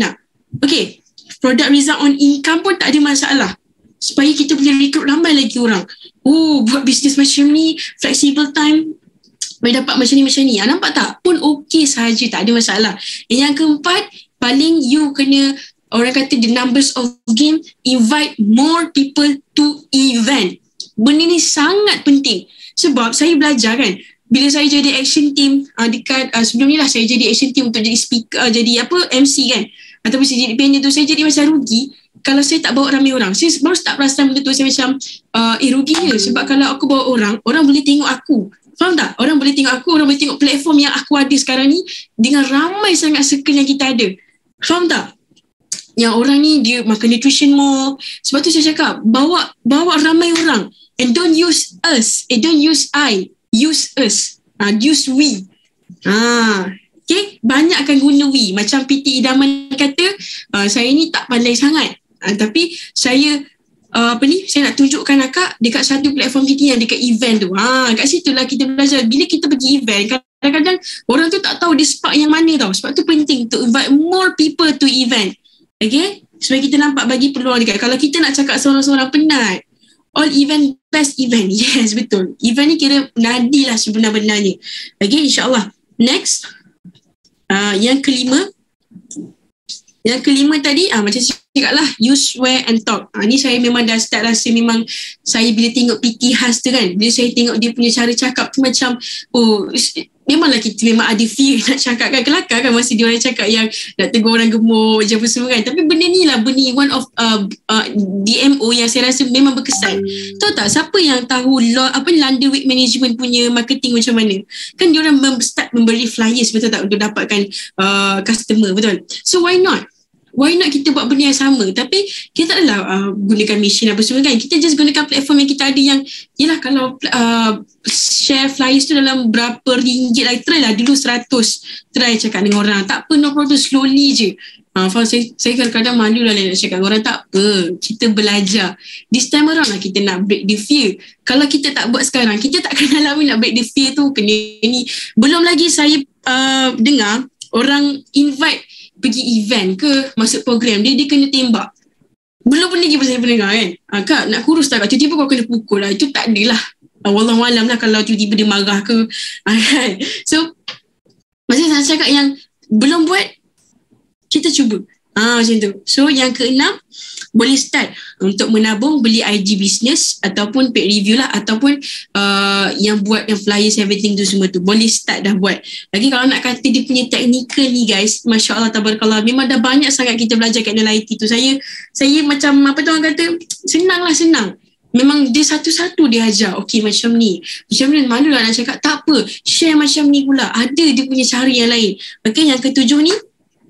Okay, product result on income pun tak ada masalah. Supaya kita boleh rekrut ramai lagi orang. Buat bisnes macam ni, flexible time, boleh dapat macam ni. Nampak tak? Pun okey sahaja, tak ada masalah. Yang keempat, paling you kena, orang kata the numbers of game, invite more people to event. Benda ni sangat penting. Sebab saya belajar kan, bila saya jadi action team dekat sebelum ni lah saya jadi action team untuk jadi speaker, jadi MC kan, ataupun saya jadi panel tu, saya jadi macam rugi kalau saya tak bawa ramai orang. Saya baru tak perasan benda tu, saya macam ruginya. Sebab kalau aku bawa orang boleh tengok aku. Faham tak? Orang boleh tengok aku, orang boleh tengok platform yang aku ada sekarang ni dengan ramai sangat circle yang kita ada. Faham tak? Yang orang ni dia makan nutrition more. Sebab tu saya cakap, bawa ramai orang. And don't use us. Don't use I. Use us. Use we. Okay? Banyak akan guna we. Macam PT Idaman kata, saya ni tak pandai sangat. Tapi saya saya nak tunjukkan akak dekat satu platform kita yang dekat event tu. Kat situ lah kita belajar. Bila kita pergi event, kadang-kadang orang tu tak tahu dia spark yang mana tau. Sebab tu penting to invite more people to event. Okay? Supaya kita nampak bagi peluang dekat. Kalau kita nak cakap seorang-seorang penat, all event, best event. Yes, betul. Event ni kira nadilah sebenar-benarnya. Okay, insyaAllah. Next. Yang kelima tadi, macam saya cakap lah, use, wear and talk. Ni saya memang dah start rasa memang saya bila tengok PT Has tu kan, bila saya tengok dia punya cara cakap tu macam, memanglah kita memang ada fear nak cakap kan. Kelakar kan masa dia orang cakap yang nak tegur orang gemuk je apa semua kan. Tapi benda ni lah, one of DMO yang saya rasa memang berkesan. Tahu tak siapa yang tahu London Week Management punya marketing macam mana? Kan dia orang start memberi flyers, betul tak, untuk dapatkan customer, betul? So why not? Why not kita buat benda yang sama? Tapi kita tak adalah gunakan mesin apa semua kan. Kita just gunakan platform yang kita ada yang, yelah kalau share flyers tu dalam berapa ringgit lah. Try lah dulu 100. Try cakap dengan orang. Tak apa, no problem, slowly je. Saya kadang-kadang malu lah nak cakap dengan orang. Tak apa, kita belajar. This time around lah kita nak break the fear. Kalau kita tak buat sekarang, kita tak akan alami nak break the fear tu. Kena ni. Belum lagi saya dengar orang invite pergi event ke masuk program dia kena tembak. Belum pun lagi saya pernah dengar kan, kak nak kurus tak, tiba-tiba kau kena pukul lah. Itu tak adalah, wallahualam lah kalau tiba-tiba dia marah ke kan. So maksudnya saya cakap yang belum buat, kita cuba macam tu. So yang keenam, boleh start untuk menabung, beli IG business ataupun paid review lah, ataupun yang buat yang flyers everything tu semua tu, boleh start dah buat. Lagi kalau nak kata dia punya technical ni guys, Masya Allah tabarakallah, memang dah banyak sangat kita belajar kat NLIT tu. Saya macam apa tu orang kata, senang. Memang dia satu-satu dia ajar. Okay macam ni, malu lah nak cakap, tak apa, share macam ni pula, ada dia punya cara yang lain. Okay, yang ketujuh ni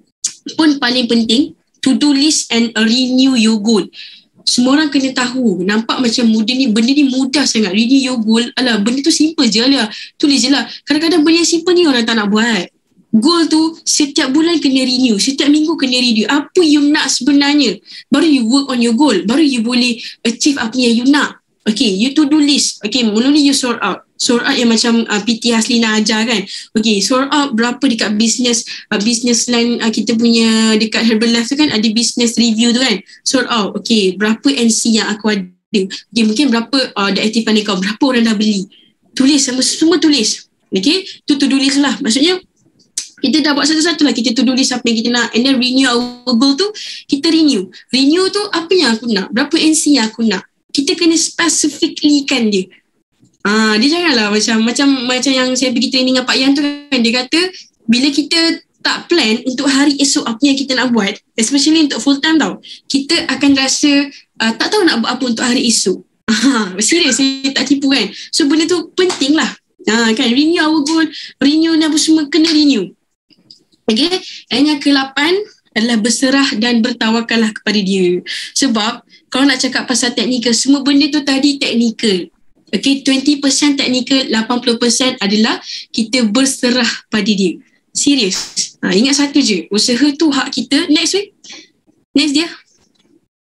pun paling penting, to-do list and renew your goal. Semua orang kena tahu. Nampak macam benda ni mudah sangat. Renew your goal. Alah, benda tu simple je lah. Tulis je lah. Kadang-kadang benda yang simple ni orang tak nak buat. Goal tu setiap bulan kena renew. Setiap minggu kena renew. Apa you nak sebenarnya. Baru you work on your goal. Baru you boleh achieve apa yang you nak. Okay, you to-do list. Okay, mula-mula you sort out. Sort out yang macam PT Haslina ajar kan. Okay, sort out berapa dekat business line kita punya dekat Herbalife tu kan, ada business review tu kan. Sort out, okay, berapa NC yang aku ada. Okay, mungkin berapa the active fund account, berapa orang dah beli. Tulis, semua tulis. Okay, tu to-do list lah. Maksudnya, kita dah buat satu-satu lah. Kita to-do list apa yang kita nak. And then renew our goal tu, kita renew. Renew tu apa yang aku nak, berapa NC yang aku nak. Kita kena specifically kan dia. Dia janganlah macam yang saya pergi training dengan Pak Yan tu kan, dia kata bila kita tak plan untuk hari esok apa yang kita nak buat, especially untuk full time tau, kita akan rasa tak tahu nak buat apa untuk hari esok. Serius, saya tak tipu kan. So benda tu penting lah kan, renew our goal, renew dan apa semua kena renew. Okay, and yang ke-8 adalah berserah dan bertawakallah kepada dia. Sebab kalau nak cakap pasal teknikal, semua benda tu tadi teknikal. Okay, 20% technical, 80% adalah kita berserah pada dia. Serius. Ingat satu je, usaha tu hak kita. Next dia.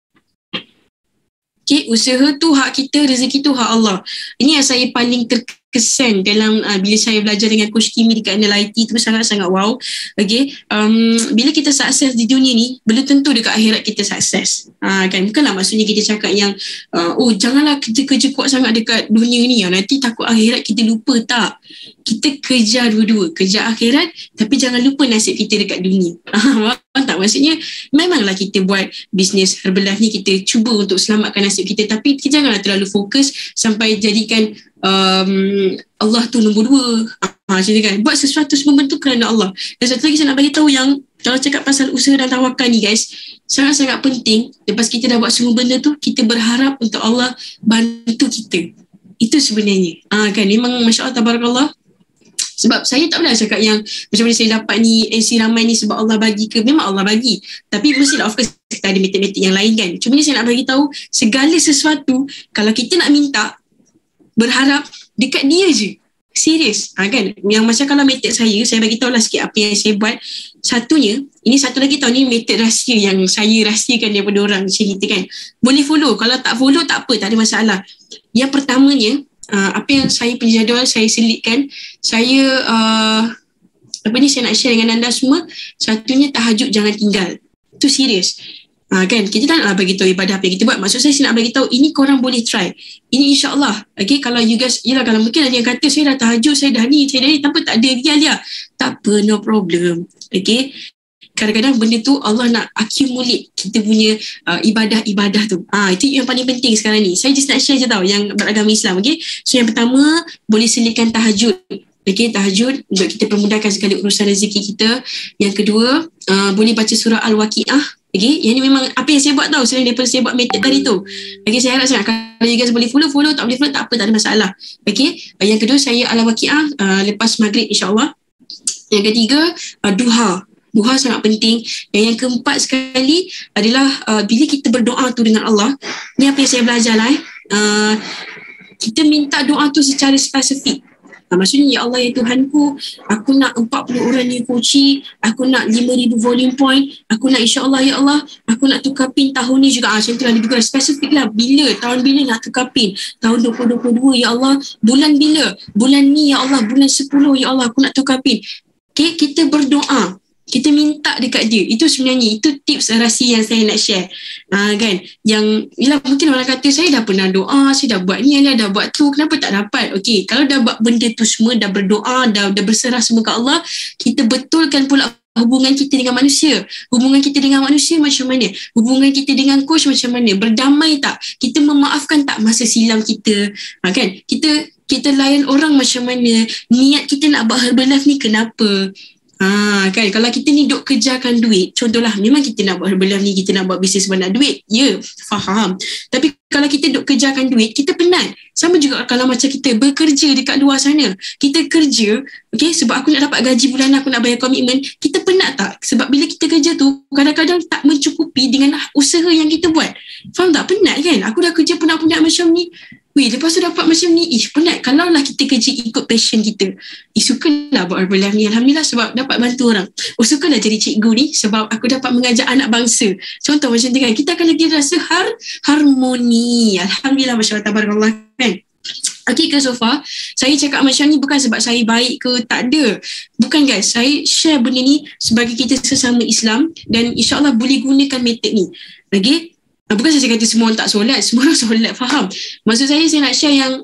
Okay, usaha tu hak kita, rezeki tu hak Allah. Ini yang saya paling kesan dalam bila saya belajar dengan Coach Kimi dekat NLIT tu sangat-sangat wow. Okay, bila kita sukses di dunia ni, belum tentu dekat akhirat kita sukses. Kan, bukanlah maksudnya kita cakap yang janganlah kita kerja kuat sangat dekat dunia ni, nanti takut akhirat kita lupa. Tak, kita kejar dua-dua, kejar akhirat tapi jangan lupa nasib kita dekat dunia. Tak, maksudnya memanglah kita buat bisnes Herbalife ni, kita cuba untuk selamatkan nasib kita, tapi kita janganlah terlalu fokus sampai jadikan Allah tu nombor 2. Macam tu kan, buat sesuatu semua bentuk kerana Allah. Dan satu lagi saya nak bagi tahu, yang kalau cakap pasal usaha dan tawakal ni guys, sangat-sangat penting. Lepas kita dah buat semua benda tu, kita berharap untuk Allah bantu kita. Itu sebenarnya kan, memang Masya Allah Tabarakallah. Sebab saya tak pernah cakap yang macam mana saya dapat ni ramai ni sebab Allah bagi ke. Memang Allah bagi, tapi mestilah of course kita ada metode-metode yang lain kan. Cuma ni saya nak bagi tahu, segala sesuatu kalau kita nak minta, berharap dekat dia je. Serius kan. Yang macam kalau metode saya bagi tahu lah sikit apa yang saya buat. Satunya, ini satu lagi tahu, ni metode rahsia yang saya rahsiakan daripada orang macam kita kan. Boleh follow, kalau tak follow tak apa, tak ada masalah. Yang pertamanya, apa yang saya punya jadual saya selitkan, saya saya nak share dengan anda semua. Satunya, tahajud jangan tinggal. Itu serius. Kan, kita tak nak bagi tahu ibadah apa yang kita buat. Maksud saya nak bagi tahu, ini korang boleh try. Ini insyaAllah. Okay, kalau you guys, yelah, kalau mungkin ada yang kata saya dah tahajud, saya dah ni, tanpa tak ada dia. Tak apa, no problem. Okay, kadang-kadang benda tu Allah nak accumulate kita punya ibadah-ibadah tu. Itu yang paling penting sekarang ni. Saya just nak share je tau yang beragama Islam. Okay, so yang pertama, boleh selitkan tahajud. Okay, tahajud untuk kita permudahkan segala urusan rezeki kita. Yang kedua, boleh baca surah Al-Waqi'ah. Okay, yang ni memang apa yang saya buat tau, selain daripada saya buat method tadi tu. Okay, saya harap sangat kalau you guys boleh follow, tak boleh follow tak apa, tak ada masalah. Okay, yang kedua saya Al-Waqi'ah lepas maghrib insyaAllah. Yang ketiga, duha sangat penting. Dan yang keempat sekali adalah bila kita berdoa tu dengan Allah, ni apa yang saya belajar lah kita minta doa tu secara spesifik. Maksudnya, ya Allah, ya Tuhanku, aku nak 40 orang ni coaching, aku nak 5,000 volume point, aku nak insyaAllah ya Allah, aku nak tukar pin tahun ni juga. Macam tu lah, lebih kurang spesifik lah. Bila, tahun bila nak tukar pin? Tahun 2022 ya Allah, bulan bila? Bulan ni ya Allah, bulan 10 ya Allah, aku nak tukar pin. Okay, kita berdoa, kita minta dekat dia. Itu sebenarnya, itu tips rahsia yang saya nak share. Kan, yang yelah, mungkin orang kata saya dah pernah doa, saya dah buat ni, dah buat tu, kenapa tak dapat? Okay, kalau dah buat benda tu semua, dah berdoa, dah berserah semua ke Allah, kita betulkan pula hubungan kita dengan manusia. Hubungan kita dengan manusia macam mana? Hubungan kita dengan coach macam mana? Berdamai tak? Kita memaafkan tak masa silam kita? Kan, kita layan orang macam mana? Niat kita nak buat Herbalife ni kenapa? Kan, kalau kita ni duk kejarkan duit, contohlah memang kita nak buat Herbalife ni, kita nak buat bisnes sebab nak duit, ya, faham. Tapi kalau kita duk kejarkan duit, kita penat. Sama juga kalau macam kita bekerja dekat luar sana, kita kerja, okay, sebab aku nak dapat gaji bulanan, aku nak bayar komitmen, kita penat tak? Sebab bila kita kerja tu kadang-kadang tak mencukupi dengan usaha yang kita buat. Faham tak? Penat kan? Aku dah kerja penat-penat macam ni, lepas tu dapat macam ni, penat. Kalau lah kita kerja ikut passion kita, sukalah buat Herbalife ni, Alhamdulillah, sebab dapat bantu orang. Sukalah jadi cikgu ni sebab aku dapat mengajar anak bangsa. Contoh macam tu kan, kita akan lagi rasa harmoni. Alhamdulillah, Masya Allah Tabarakallah kan. Okay, so far saya cakap macam ni bukan sebab saya baik ke, tak ada. Bukan guys, saya share benda ni sebagai kita sesama Islam, dan insyaAllah boleh gunakan metod ni. Okay, bukan saya kata semua orang tak solat, semua orang solat, faham. Maksud saya nak share yang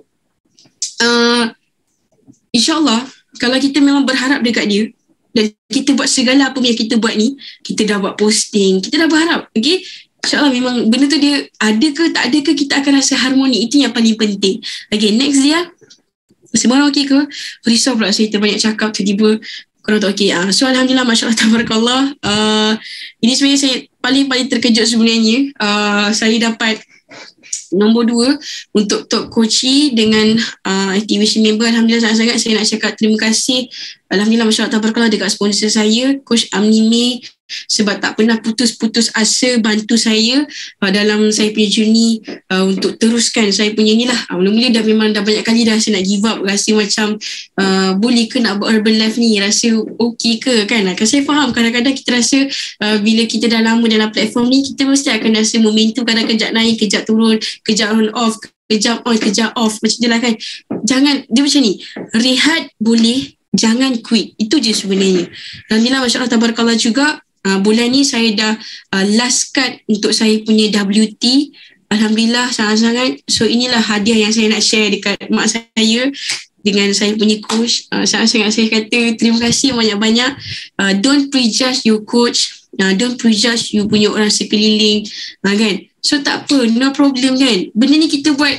insyaAllah kalau kita memang berharap dekat dia, dan kita buat segala apa yang kita buat ni, kita dah buat posting, kita dah berharap, okay, insyaAllah memang benda tu dia ada ke tak ada ke, kita akan rasa harmoni. Itu yang paling penting. Okay, next dia, semua orang okay ke? Risau pula saya terbanyak cakap, tiba-tiba korang tak okay. So Alhamdulillah, Masya Allah Tabarakallah. Ini sebenarnya saya paling terkejut sebenarnya. Saya dapat nombor 2 untuk Top Coaching dengan activation member. Alhamdulillah sangat-sangat saya nak cakap terima kasih. Alhamdulillah, Masya Allah Tabarakallah, dekat sponsor saya, Coach Amnime, sebab tak pernah putus-putus asa bantu saya dalam saya punya journey untuk teruskan saya punya ni lah. Mula-mula dah memang dah banyak kali dah saya nak give up, rasa macam boleh ke nak buat Herbalife ni, rasa okey ke kan. Saya faham kadang-kadang kita rasa bila kita dah lama dalam platform ni, kita mesti akan rasa momentum kadang kejap naik, kejap turun, kejap on off, kejap on, kejap off. Macam je lah kan. Jangan, dia macam ni. Rehat boleh, jangan quit. Itu je sebenarnya. Alhamdulillah, Masya Allah, tabarakallah juga. Bulan ni saya dah last cut untuk saya punya WT. Alhamdulillah sangat-sangat. So inilah hadiah yang saya nak share dekat mak saya dengan saya punya coach. Sangat-sangat saya kata terima kasih banyak-banyak. Don't prejudge your coach. Don't prejudge you punya orang sekeliling. Kan? So tak apa, no problem kan. Benda ni kita buat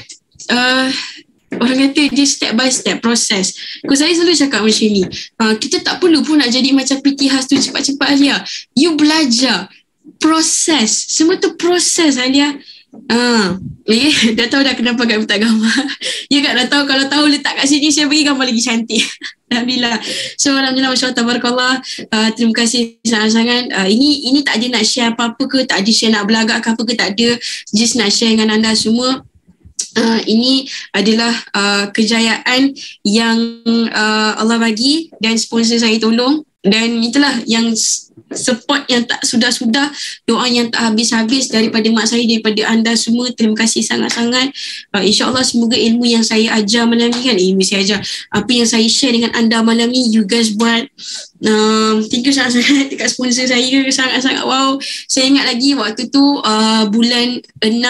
orang kata dia step by step proses. Saya selalu cakap macam ni, kita tak perlu pun nak jadi macam PT Has tu cepat-cepat Alia. You belajar, proses, semua tu proses Alia. Dah tahu dah kenapa Kak minta gambar. Ya Kak dah tahu, kalau tahu letak kat sini saya bagi gambar lagi cantik. Alhamdulillah. So Alhamdulillah, Masya Allah, tabarakallah. Terima kasih sangat-sangat. Ini tak ada nak share apa-apa ke, tak ada share nak belagak ke apa ke, tak ada. Just nak share dengan anda semua. Ini adalah kejayaan yang Allah bagi dan sponsor saya tolong, dan itulah yang support yang tak sudah-sudah, doa yang tak habis-habis daripada mak saya, daripada anda semua. Terima kasih sangat-sangat. InsyaAllah semoga ilmu yang saya ajar malam ni kan, ilmu saya ajar, apa yang saya share dengan anda malam ni, you guys buat. Thank you sangat-sangat dekat sponsor saya, sangat-sangat wow. Saya ingat lagi waktu tu bulan 6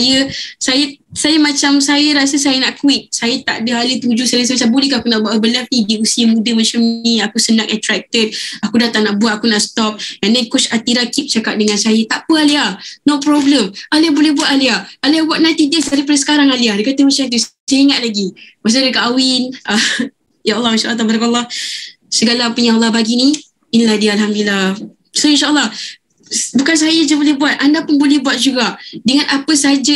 saya macam, saya rasa saya nak quit. Saya tak ada hala tuju. Saya rasa macam, bolehkah aku nak buat Herbalife ni di usia muda macam ni? Aku senang attracted. Aku dah tak nak buat, aku nak stop. And then Coach Atira keep cakap dengan saya, tak apa Alia, no problem. Alia boleh buat Alia. Alia buat 90 days daripada sekarang Alia. Dia kata macam tu. Saya ingat lagi. Masa dia kahwin. Ya Allah, Masya Allah, tabarakallah. Segala apa yang Allah bagi ni, inilah dia, Alhamdulillah. So insyaAllah, bukan saya je boleh buat, anda pun boleh buat juga. Dengan apa saja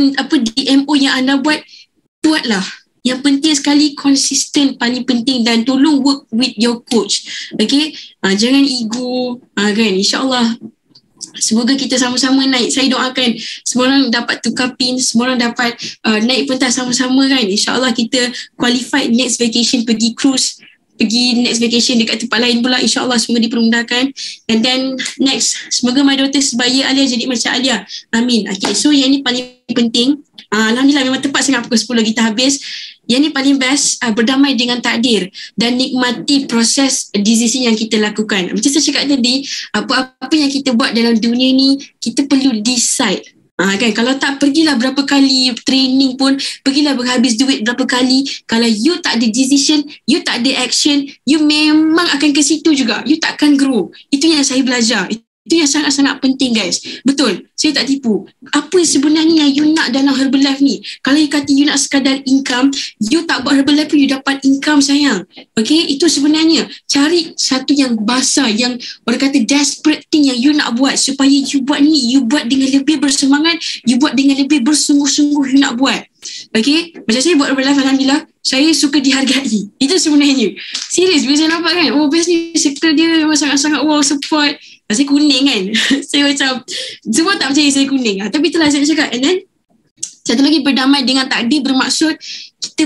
DMO yang anda buatlah. Yang penting sekali konsisten, paling penting, dan tolong work with your coach. Okay, jangan ego, kan. InsyaAllah semoga kita sama-sama naik. Saya doakan semua orang dapat tukar pin, semua orang dapat naik pentas sama-sama kan. InsyaAllah kita qualified next vacation, pergi cruise, pergi next vacation dekat tempat lain pula. InsyaAllah semoga dipermudahkan. And then next, semoga my daughter sebaya Alia jadi macam Alia. Amin. Okay, so yang ni paling penting. Alhamdulillah memang tepat sangat pukul 10 kita habis. Yang ni paling best, berdamai dengan takdir dan nikmati proses decision yang kita lakukan. Macam saya cakap tadi, apa-apa yang kita buat dalam dunia ni, kita perlu decide. Kan, kalau tak, pergilah berapa kali training pun, pergilah berhabis duit berapa kali. Kalau you tak ada decision, you tak ada action, you memang akan ke situ juga. You tak akan grow. Itu yang saya belajar. Itu yang sangat-sangat penting guys. Betul, saya tak tipu. Apa sebenarnya yang you nak dalam Herbalife ni? Kalau you kata you nak sekadar income, you tak buat Herbalife pun you dapat income sayang. Okay, itu sebenarnya. Cari satu yang basah, yang orang kata desperate thing yang you nak buat, supaya you buat ni, you buat dengan lebih bersemangat, you buat dengan lebih bersungguh-sungguh you nak buat. Okay, macam saya buat Herbalife, Alhamdulillah, saya suka dihargai. Itu sebenarnya. Serius, bila saya nampak kan, oh best ni, circle dia memang sangat-sangat wow, support. Saya kuning kan. Saya macam, semua tak percaya saya kuning. Tapi itulah saya cakap. And then, satu lagi, berdamai dengan takdir bermaksud kita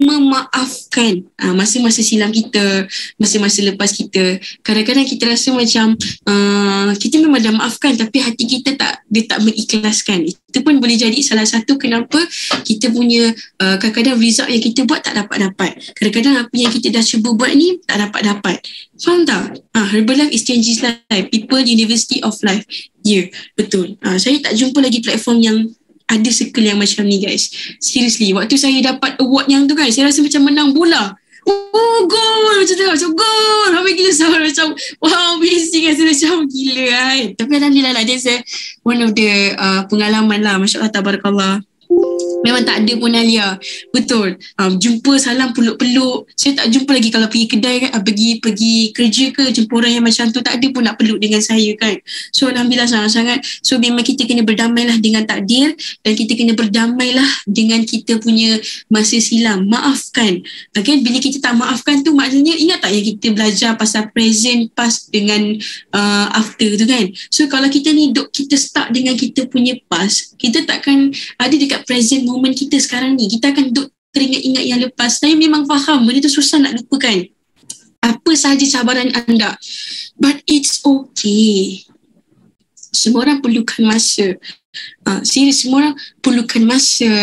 memaafkan masa-masa silam kita, masa-masa lepas kita. Kadang-kadang kita rasa macam kita memang dah maafkan, tapi hati kita dia tak mengikhlaskan. Itu pun boleh jadi salah satu kenapa kita punya kadang-kadang result yang kita buat tak dapat-dapat. Kadang-kadang apa yang kita dah cuba buat ni tak dapat-dapat. Faham tak? Herbalife is changes life. People University of Life. Ya, betul. Saya tak jumpa lagi platform yang ada circle yang macam ni guys. Seriously, waktu saya dapat award yang tu kan, saya rasa macam menang bola. Oh, gol! Macam tu, macam gol! Habis gila sama macam, wow, amazing kan. Saya macam gila kan. Tapi Alhamdulillah lah, that's one of the pengalaman lah. Masya Allah, tabarakallah. Memang tak ada pun Alia. Betul. Jumpa salam peluk-peluk. Saya tak jumpa lagi kalau pergi kedai kan, pergi kerja ke, jumpa orang yang macam tu, tak ada pun nak peluk dengan saya kan. So Alhamdulillah sangat-sangat. So memang kita kena berdamailah dengan takdir, dan kita kena berdamailah dengan kita punya masa silam. Maafkan. Okay? Bila kita tak maafkan tu, maknanya ingat tak yang kita belajar pasal present, past dengan after tu kan. So kalau kita ni kita start dengan kita punya past, kita takkan ada dekat present moment kita sekarang ni. Kita akan duduk teringat-ingat yang lepas. Saya memang faham benda tu susah nak lupakan. Apa sahaja cabaran anda, but it's okay. Semua orang perlukan masa. Serius, semua orang perlukan masa.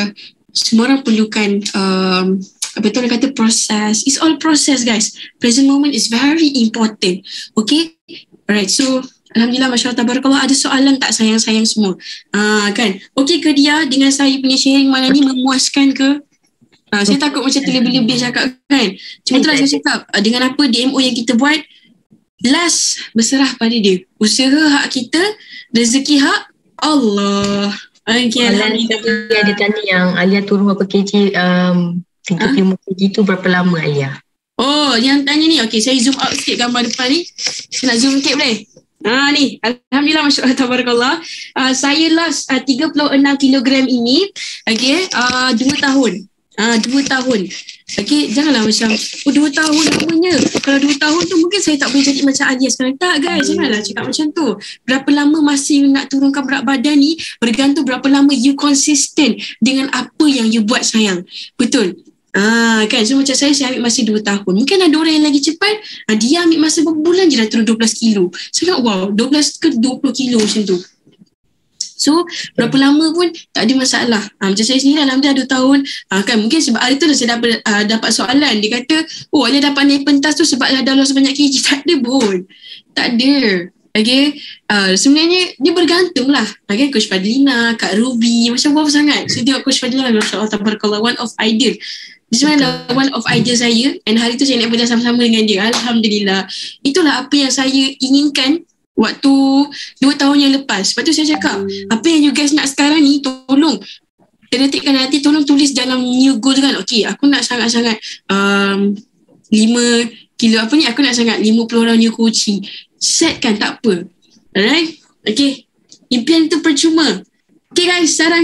semua orang perlukan apa tu orang kata proses. It's all process guys. Present moment is very important. Okay. Alright, so Alhamdulillah, Masya Allah, Tabarakallah. Ada soalan tak sayang-sayang semua? Kan? Okey ke dia dengan saya punya sharing malam ni memuaskan ke? Saya takut macam terlebih-lebih cakap kan. Cuma itulah saya cakap, dengan apa DMO yang kita buat, last berserah pada dia. Usaha hak kita, rezeki hak Allah. Okay, Alhamdulillah. Tadi ada tanya yang Alia turun berapa kg, 35 kg tu berapa lama Alia? Oh, yang tanya ni, okey, saya zoom out sikit gambar depan ni. Saya nak zoom sikit boleh? Ni, Alhamdulillah, Masya Allah, Tabarakallah. Saya last 36 kilogram ini, okay, 2 tahun. 2 tahun. Okay, janganlah macam, 2 tahun namanya. Kalau 2 tahun tu mungkin saya tak boleh jadi macam Alia sekarang. Tak guys, janganlah cakap macam tu. Berapa lama masa you nak turunkan berat badan ni, bergantung berapa lama you konsisten dengan apa yang you buat sayang. Betul? Kan, so macam saya ambil masa 2 tahun. Mungkin ada orang yang lagi cepat, dia ambil masa berapa bulan je dah turun 12 kilo. Saya nak wow, 12 ke 20 kilo macam tu. So berapa lama pun tak ada masalah. Macam saya sendiri Alhamdulillah 2 tahun. Kan mungkin sebab hari tu saya dapat soalan. Dia kata, oh Alia dapat naik pentas tu sebab dah lost banyak kg. Tak ada pun. Tak ada. Okay. Sebenarnya dia bergantung lah. Okay, Coach Fadlina, Kak Ruby, macam wow sangat. Saya tengok Coach Fadlina, Masya Allah, Tabarakallah, one of idol. Dia sebenarnya one of idol saya. And hari tu saya naik pentas sama-sama dengan dia. Alhamdulillah. Itulah apa yang saya inginkan waktu 2 tahun yang lepas. Lepas tu saya cakap, apa yang you guys nak sekarang ni, tolong terdetikkan hati, tolong tulis dalam new goal kan. Okay, aku nak sangat-sangat 5 kilo apa ni, aku nak sangat 50 orang new coaching. Setkan, tak apa. Alright? Okay, impian tu percuma. Okay guys, sarang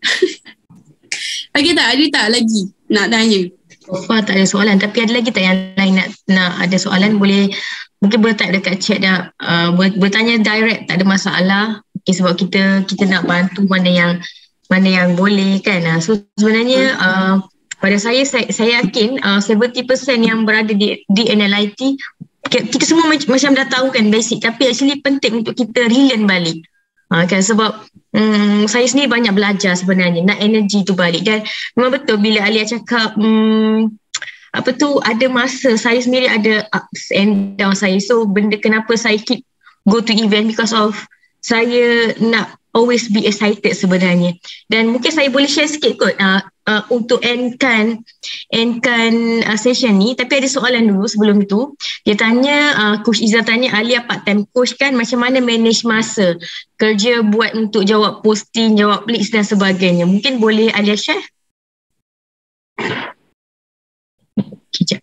okay tak? Ada tak lagi nak tanya? So far tak ada soalan, tapi ada lagi tak yang lain nak ada soalan? Mungkin boleh type dekat chat dah. Bertanya direct, tak ada masalah. Okay, sebab kita nak bantu mana yang boleh kan. So sebenarnya pada saya yakin 70% yang berada di NLIT, kita semua macam dah tahu kan basic, tapi actually penting untuk kita relearn balik. Kan, sebab saya sendiri banyak belajar sebenarnya, nak energi tu balik. Dan memang betul bila Alia cakap ada masa saya sendiri ada ups and down saya. So benda kenapa saya keep go to event, because of saya nak always be excited sebenarnya. Dan mungkin saya boleh share sikit kot untuk endkan session ni. Tapi ada soalan dulu sebelum itu. Dia tanya, Coach Izzah tanya, Alia part time coach kan, macam mana manage masa kerja buat untuk jawab posting, jawab blitz dan sebagainya. Mungkin boleh Alia share? Kejap.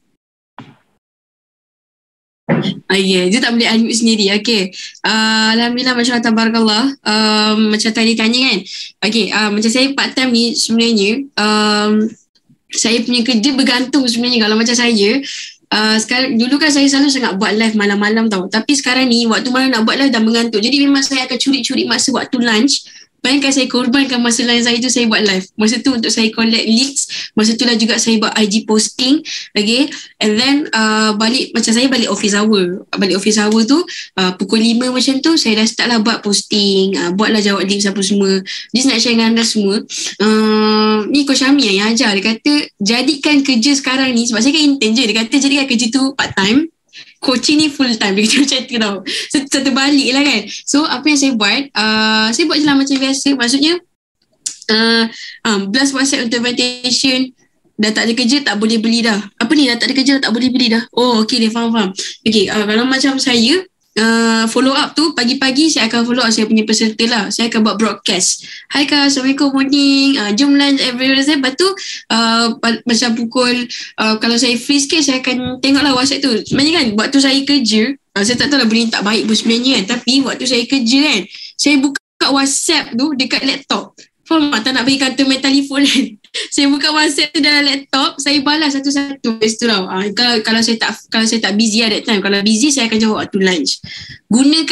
Dia tak boleh unmute sendiri. Okay. Alhamdulillah, Masya Allah, Tabarakallah. Macam tadi tanya kan. Okay, macam saya part time ni sebenarnya saya punya kerja bergantung sebenarnya. Kalau macam saya sekarang, dulu kan saya selalu sangat buat live malam-malam tau. Tapi sekarang ni waktu mana nak buat live dah mengantuk. Jadi memang saya akan curi-curi masa waktu lunch. Bayangkan saya korbankan masa lunch saya tu, saya buat live. Masa tu untuk saya collect leads. Masa tu lah juga saya buat IG posting. Okay. And then macam saya balik office hour. Balik office hour tu pukul 5 macam tu saya dah start lah buat posting. Buatlah jawab link siapa semua. Just nak share dengan anda semua. Ni Coach Ami yang ajar. Dia kata jadikan kerja sekarang ni, sebab saya kan intern je. Dia kata jadikan kerja tu part time, coaching ni full time. Dia kata macam tu tau. So terbalik lah kan. So apa yang saya buat, saya buat je lah macam biasa. Maksudnya blast WhatsApp untuk invitation. Dah tak ada kerja tak boleh beli dah. Apa ni, dah tak ada kerja tak boleh beli dah. Oh okay, dia faham. Okay, kalau macam saya follow up tu, pagi-pagi saya akan follow up saya punya peserta lah. Saya akan buat broadcast. Hai Kak, Assalamualaikum, morning, jom lunch every Wednesday. Lepas tu macam pukul kalau saya free sikit, saya akan tengok lah WhatsApp tu. Sebenarnya kan waktu saya kerja, saya tak tahu lah benda tak baik pun sebenarnya kan, tapi waktu saya kerja kan, saya buka WhatsApp tu dekat laptop. Faham tak? Tak nak bagi kata main telefon kan. Saya buka WhatsApp tu dalam laptop, saya balas satu-satu. Lepas tu tau. Kalau saya tak busy at that time. Kalau busy, saya akan jawab waktu lunch. Gunakan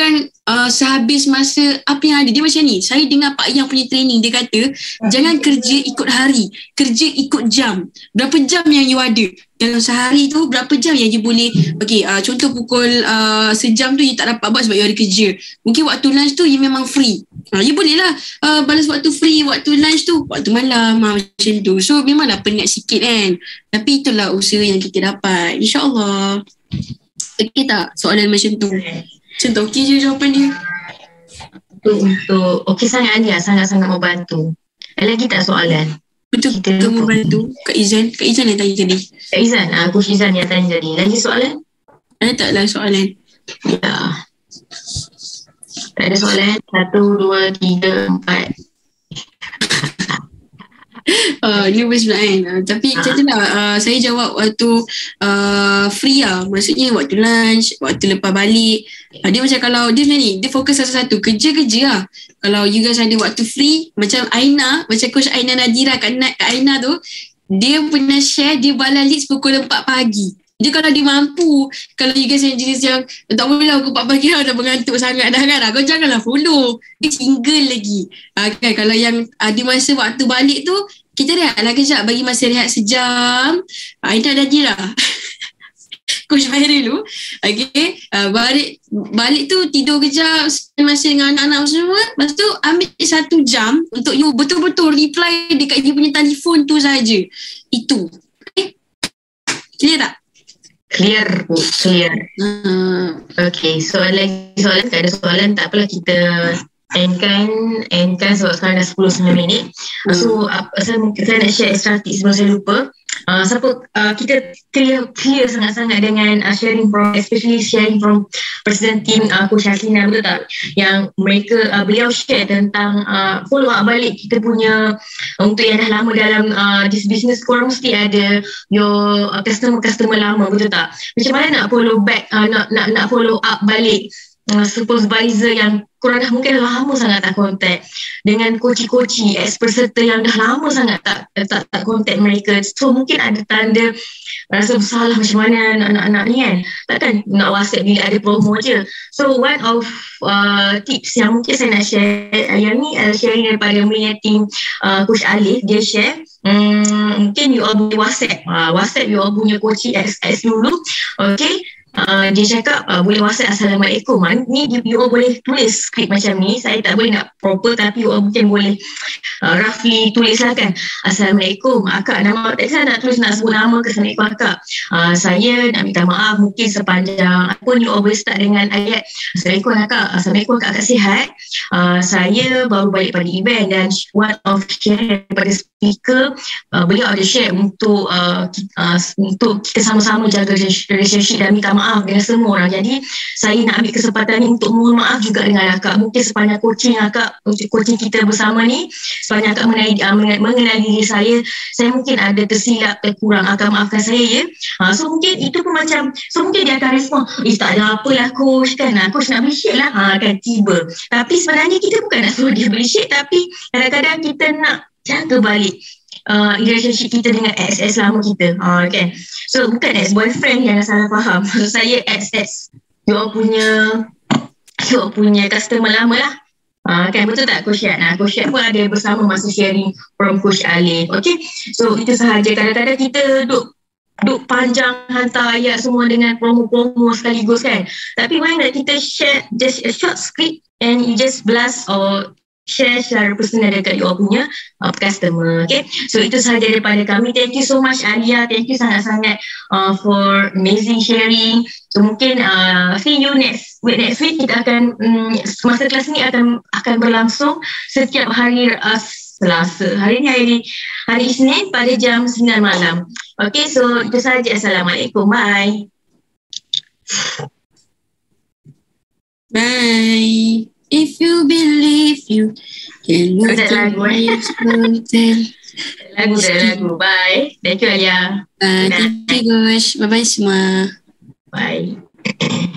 sehabis masa apa yang ada. Dia macam ni, saya dengar Pak Yang punya training, dia kata jangan kerja ikut hari, kerja ikut jam. Berapa jam yang you ada dalam sehari tu, berapa jam yang you boleh. Okay, contoh pukul sejam tu you tak dapat buat sebab you ada kerja. Mungkin waktu lunch tu you memang free, you boleh lah balas waktu free, waktu lunch tu, waktu malam, macam tu. So memanglah penat sikit kan, tapi itulah usaha yang kita dapat, insyaAllah. Okay tak soalan macam tu? Macam tu okey je jawapan dia. Untuk okey sangat Alia, sangat-sangat membantu. Ada lagi tak soalan? Betul ke membantu? Kak Izan yang tanya tadi. Kak Izan, Coach Izan yang tanya tadi. Lagi soalan? Ada taklah soalan? Ya. Tak ada soalan. 1, 2, 3, 4. Nervous pula kan. Tapi macam tu lah, saya jawab waktu free lah. Maksudnya waktu lunch, waktu lepas balik. Dia macam kalau dia macam ni, dia fokus satu-satu, kerja lah. Kalau you guys ada waktu free, macam Aina, macam Coach Aina Nadira, Kak Aina tu, dia pernah share, dia balas leads pukul 4 pagi. Dia kalau dia mampu, kalau you guys yang jenis yang tak boleh lah pukul 4 pagi dah mengantuk sangat dah kan, kau janganlah follow, dia single lagi kan. Kalau yang ada masa waktu balik tu, kita rehat lah kejap, bagi masa rehat sejam. Aina dah je lah Coach Fahri dulu. Okay, balik tu tidur kejap, spend masa dengan anak-anak semua. Lepas tu ambil 1 jam untuk you betul-betul reply dekat you punya telefon tu saja. Itu okay? Clear tak? Clear. Okay, soalan tak ada soalan, tak apalah, kita endkan sebab sekarang dah 10-9 minit. So saya nak share extra tips sebelum saya lupa. Kita clear sangat-sangat dengan sharing from, especially sharing from President Team Coach Haslina, betul tak? Yang mereka beliau share tentang follow up balik kita punya, untuk yang dah lama dalam this business, korang mesti ada your customer lama, betul tak? Macam mana nak follow back, nak follow up balik supervisor yang korang dah mungkin dah lama sangat tak contact, dengan coach-coach ex-peserta yang dah lama sangat tak contact mereka. So mungkin ada tanda rasa bersalah, macam mana anak-anak ni kan, takkan nak WhatsApp bila ada promo je. So one of tips yang mungkin saya nak share yang ni, sharing daripada punya team Coach Alif, dia share mungkin you all boleh WhatsApp you all punya coach ex dulu. Okay, dia cakap boleh WhatsApp Assalamualaikum. Ni you all boleh tulis skrip macam ni. Saya tak boleh nak proper, tapi you all mungkin boleh roughly tulis lah kan. Assalamualaikum akak, nama tak kisah nak tulis, nak sebut nama ke. Assalamualaikum akak, saya nak minta maaf mungkin sepanjang apa, you all boleh start dengan ayat Assalamualaikum akak, Assalamualaikum akak sihat, saya baru balik pada event, dan one of share daripada speaker, beliau ada share untuk kita sama-sama jaga relationship dan minta maaf dengan semua orang. Jadi saya nak ambil kesempatan ni untuk mohon maaf juga dengan akak. Mungkin sepanjang coaching akak, untuk coaching kita bersama ni, sepanjang akak mengenali diri saya mungkin ada tersilap, terkurang, akak maafkan saya ya. So mungkin itu pun macam, so mungkin dia akan respon, tak ada apalah coach kan, coach nak beli share lah kan, tiba. Tapi sebenarnya kita bukan nak suruh dia beli share, tapi kadang-kadang kita nak jaga balik relationship kita dengan ex lama kita, kan. So bukan ex-boyfriend, jangan salah faham. So saya ex you all punya customer lama lah, kan, betul tak Coach Syed? Coach Syed pun ada bersama masa sharing from Coach Alif. Okay, so itu sahaja. Kadang-kadang kita duk panjang hantar ayat semua dengan promo-promo sekaligus kan, tapi why not kita share just a short script and you just blast or share secara personal dekat you all punya customer. Okay, so itu sahaja daripada kami. Thank you so much Alia, thank you sangat-sangat for amazing sharing. So mungkin see you next week. Kita akan masa kelas ni akan berlangsung setiap hari Selasa. Hari ni hari Isnin pada jam 9 malam. Okay, so itu sahaja. Assalamualaikum. Bye. Bye. If you believe you can move the waves lagu. Bye. Thank you Alia. Thank you guys. Bye-bye semua. Bye.